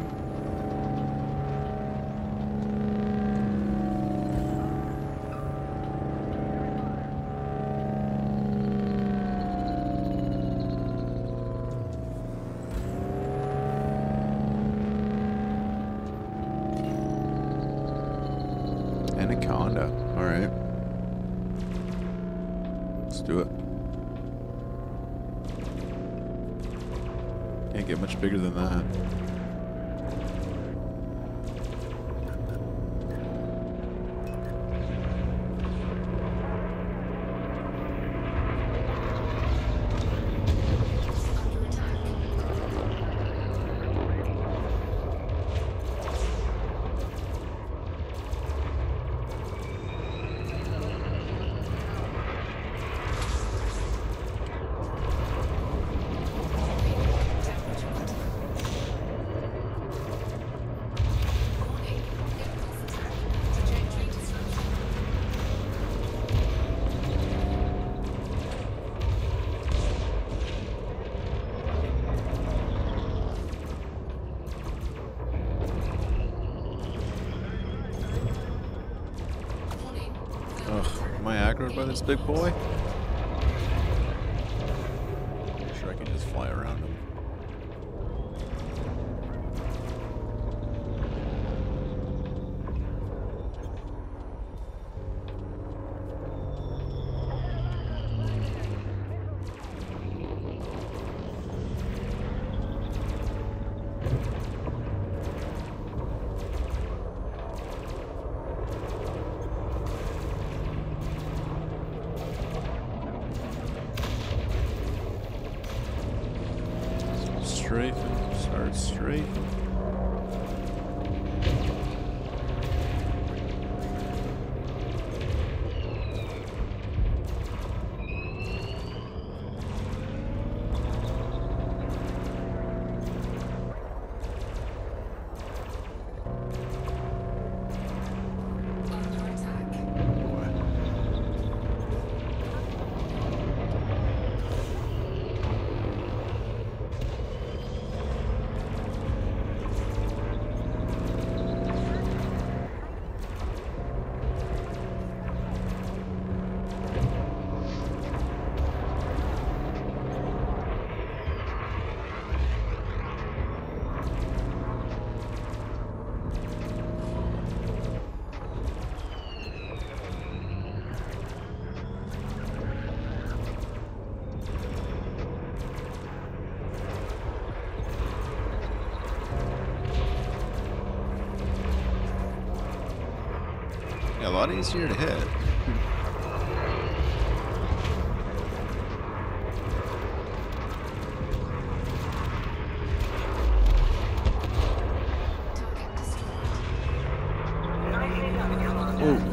Anaconda. All right. Let's do it. Can't get much bigger than that. Under attack. Temperature critical. Warning. Impulse attack. Trajectory disruption. Warning. Ugh, am I aggroed by this big boy? Sure, I can just fly around him. strafing. Start strafing. Under attack. Boy. Yeah, a lot easier to hit. Target destroyed. Nicely done, Commander. Oh.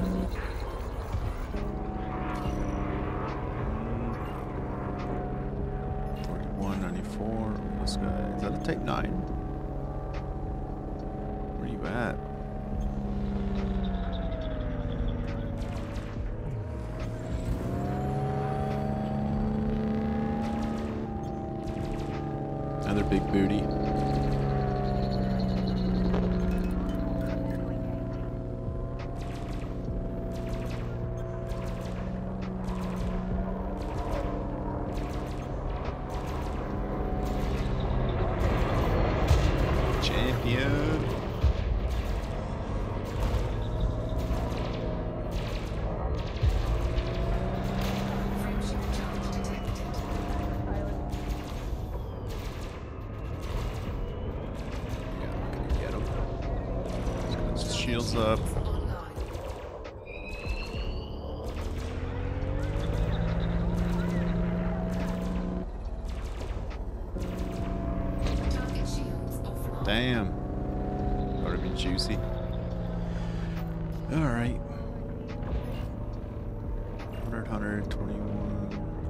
4194. This guy. Is that a Type 9? Where are you at? Another big booty. Champion. Frameshift charge detected. Yeah, I'm gonna get him. Let's get his shields up. Online. Target shields offline. Damn. That would have been juicy. Alright. 100, 121.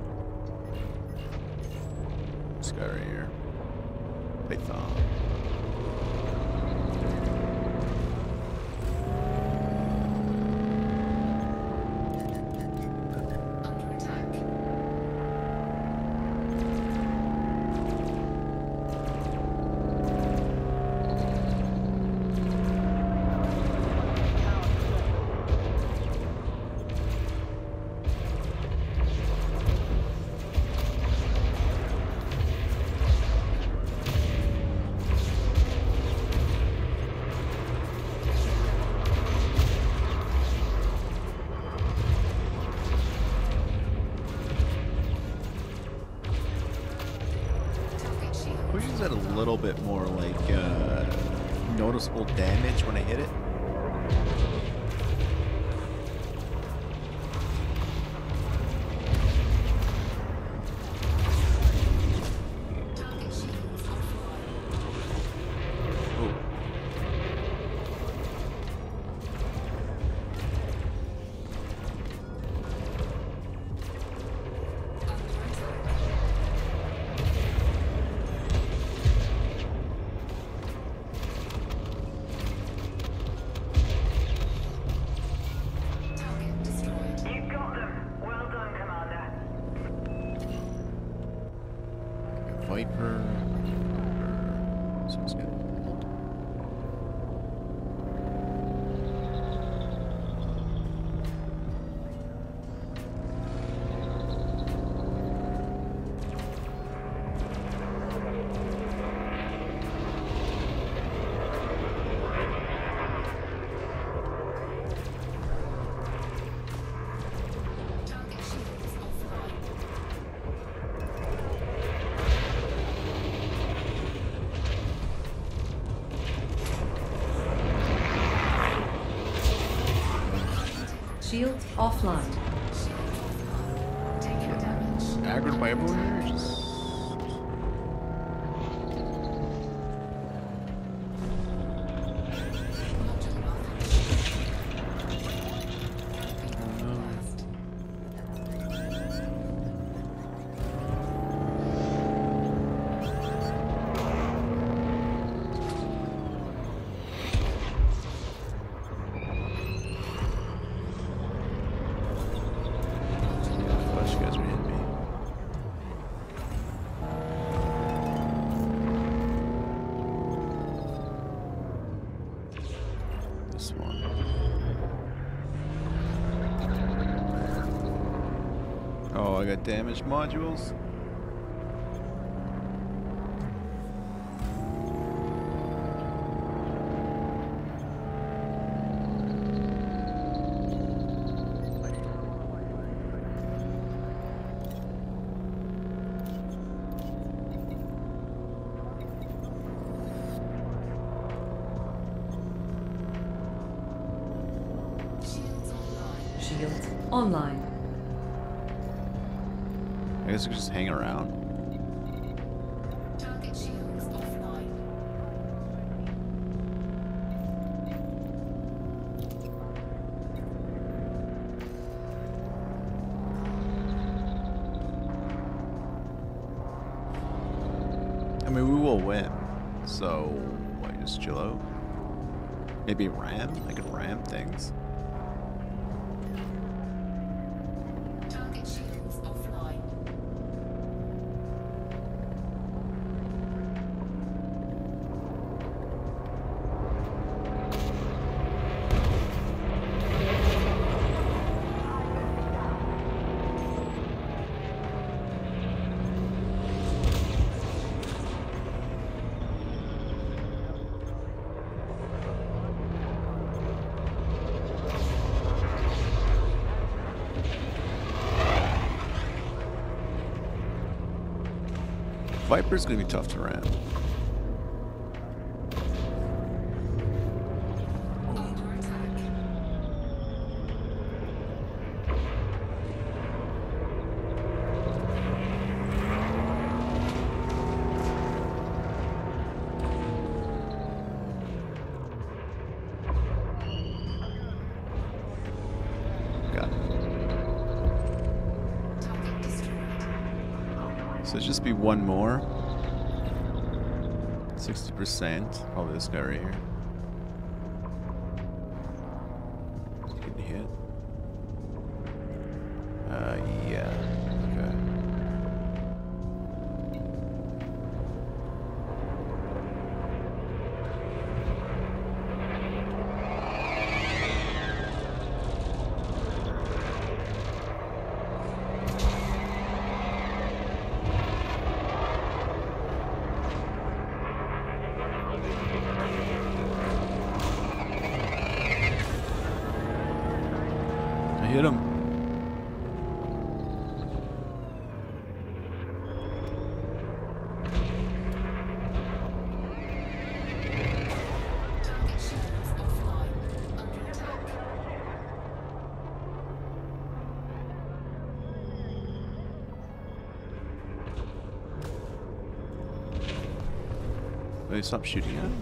This guy right here. Python. Under attack. Target shield. Pushes at a little bit more like noticeable damage when I hit it. Target shields offline. Oh. Under attack. Target destroyed. You got them. Well done, Commander. Viper. Sounds good. Target shields offline. Shields offline. Shields offline. Taking damage. Aggroed by everyone here? Just... this one. Oh, I got damaged modules. Shields online. I guess we could just hang around. Target shields offline. I mean, we will win. So, what, just chill out? Maybe ram? I could ram things. Target shields offline. Viper's gonna be tough to ram. Under attack. Got it. Target destroyed. So it'd just be one more. 60%. Probably this guy right here. Getting hit. Yeah. Okay. I hit him. Target shields offline. Under attack. They stop shooting at him.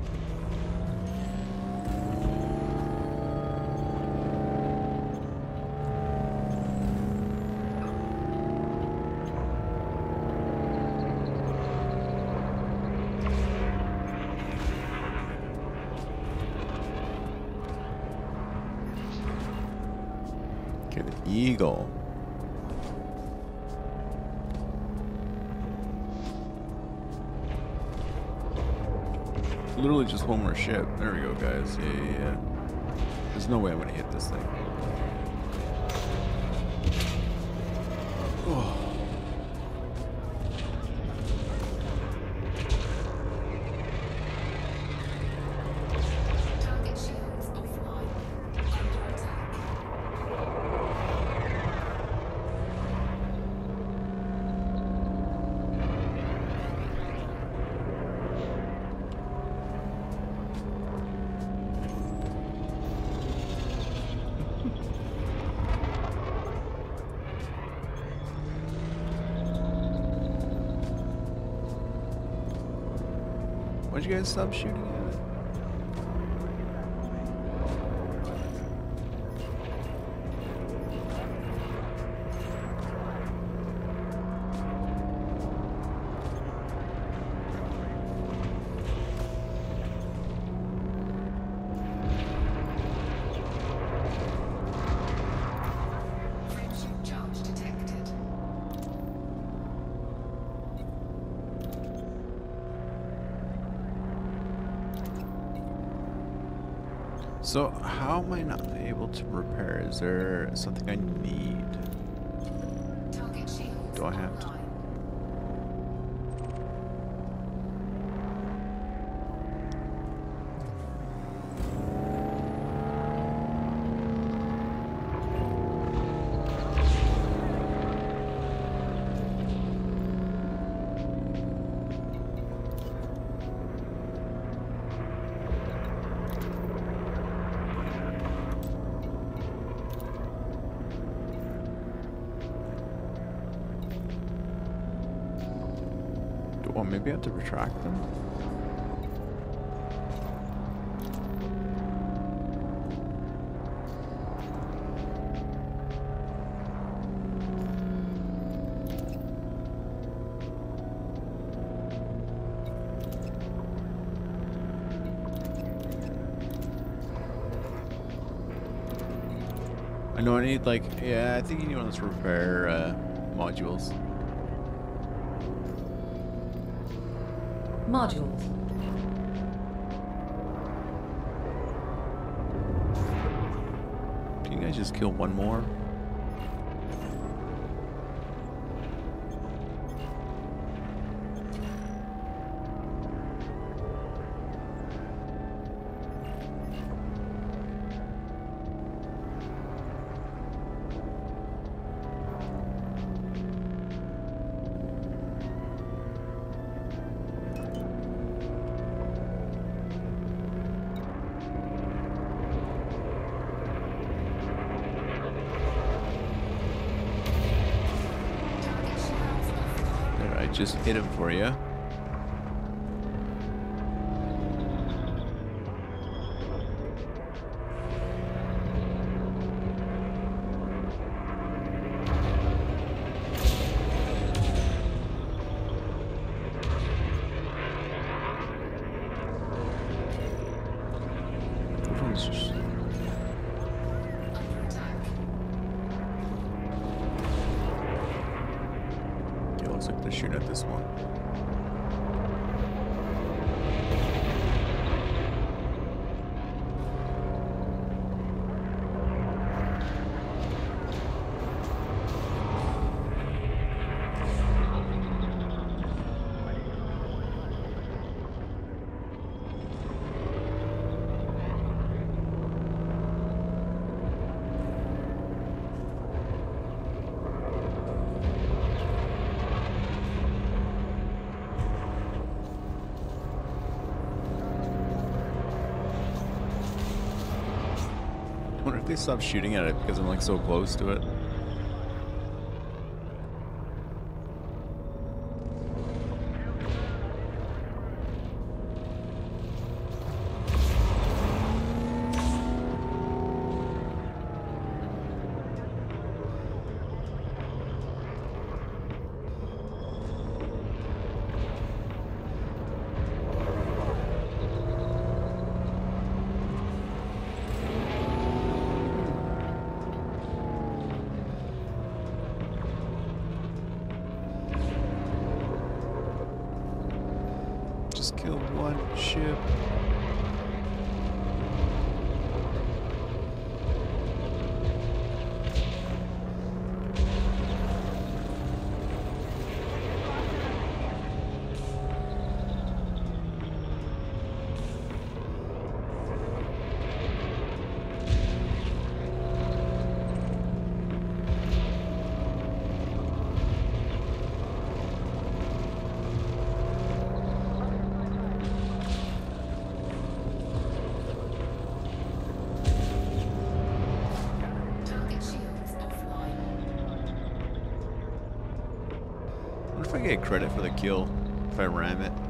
Okay, the Eagle. Literally just one more ship. There we go, guys. Yeah. There's no way I'm gonna hit this thing. Oh. Target shields offline. Under attack. Why'd you guys stop shooting at it? Friendship charge detected. So how am I not able to repair? Is there something I need? Target shields Do I have to? online. Well, maybe I have to retract them. I know I need like, yeah, I think you need one of those repair modules. Modules. Can you guys just kill one more? Target shields offline. There, I just hit him for you. Which one's just... Under attack. It looks like they're shooting at this one. I wonder if they stop shooting at it because I'm like so close to it. Just kill one ship. Target shields offline. I wonder if I get credit for the kill if I ram it.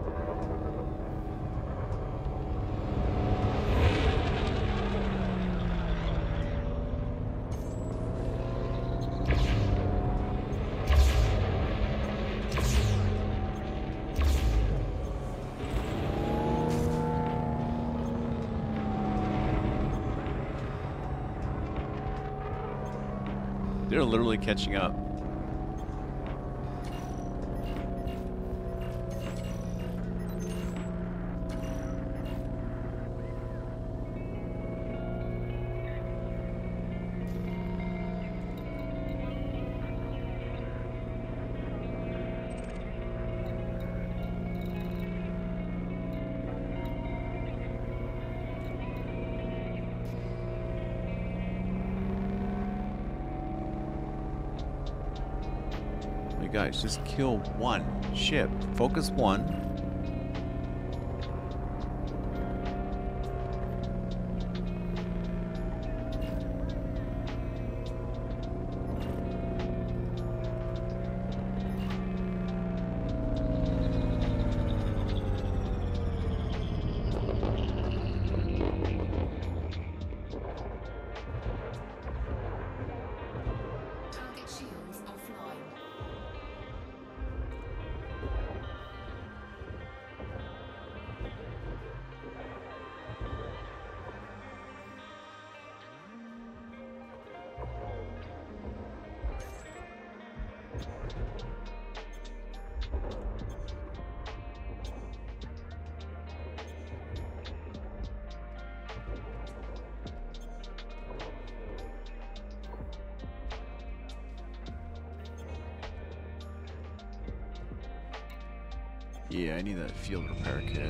They're literally catching up. You guys, just kill one ship. Focus one. Target shields offline. Yeah, I need that field repair kit.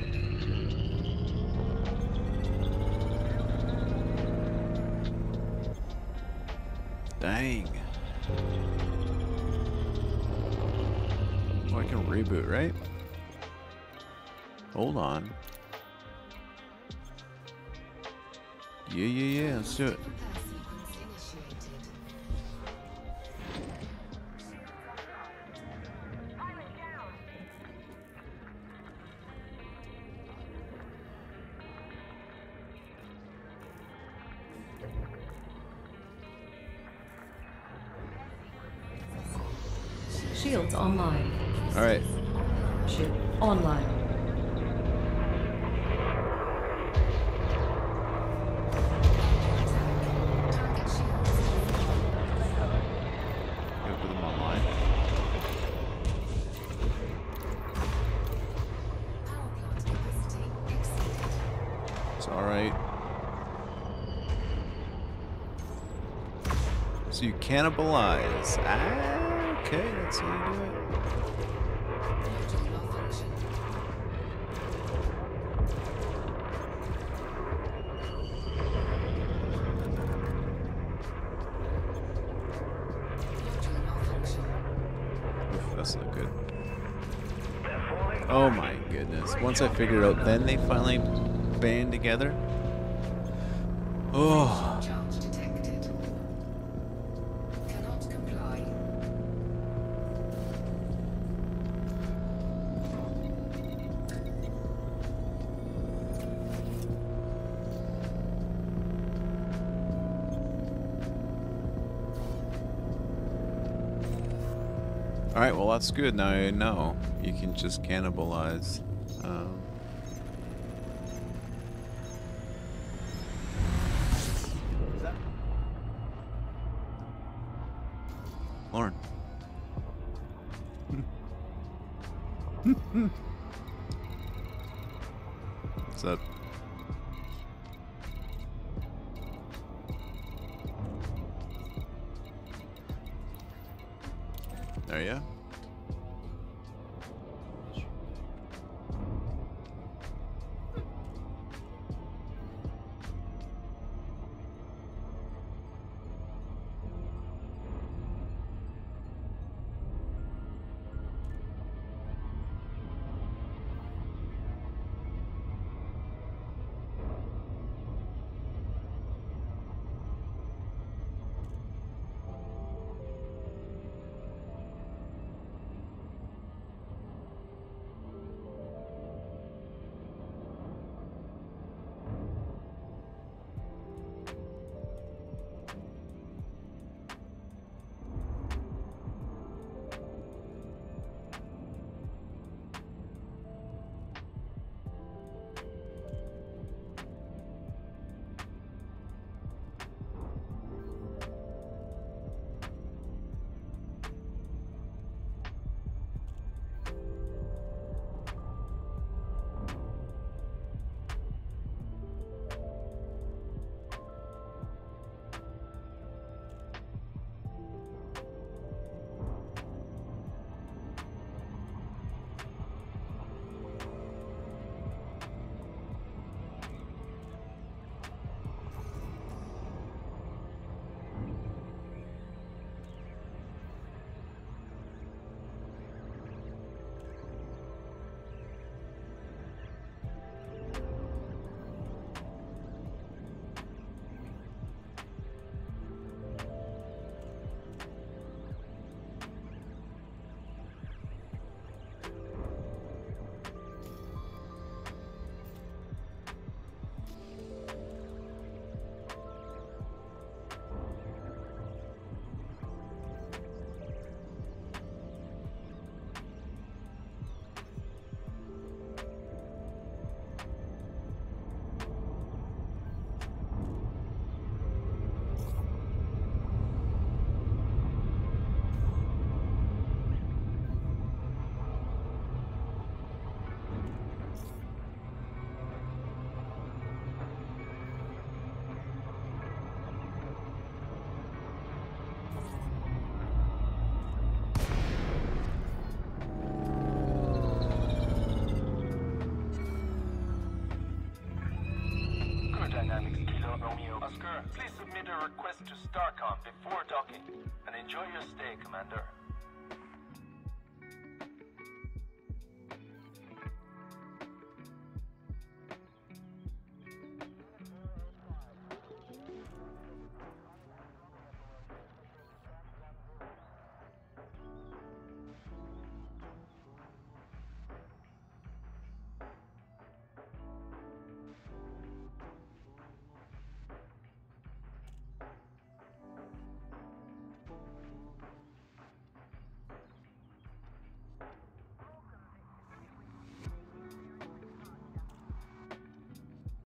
Dang. Oh, I can reboot, right? Hold on. Yeah, let's do it. Repair sequence initiated. Pilot down. Shields online. Alright. Ship online. Target shields Go put them online. power plant capacity exceeded. It's alright. So you cannibalize. Ah, okay, that's how you do it. Module malfunction. Module malfunction. Oof, that's not good. Oh my goodness. Once I figured it out, then they finally band together. Oh. Charge detected. Cannot comply. Alright, well that's good. Now I know. You can just cannibalize. Lauren. What's up? There you. Power Dynamics Kilo Romeo Oscar, please submit a request to STARCOM before docking, and enjoy your stay, Commander.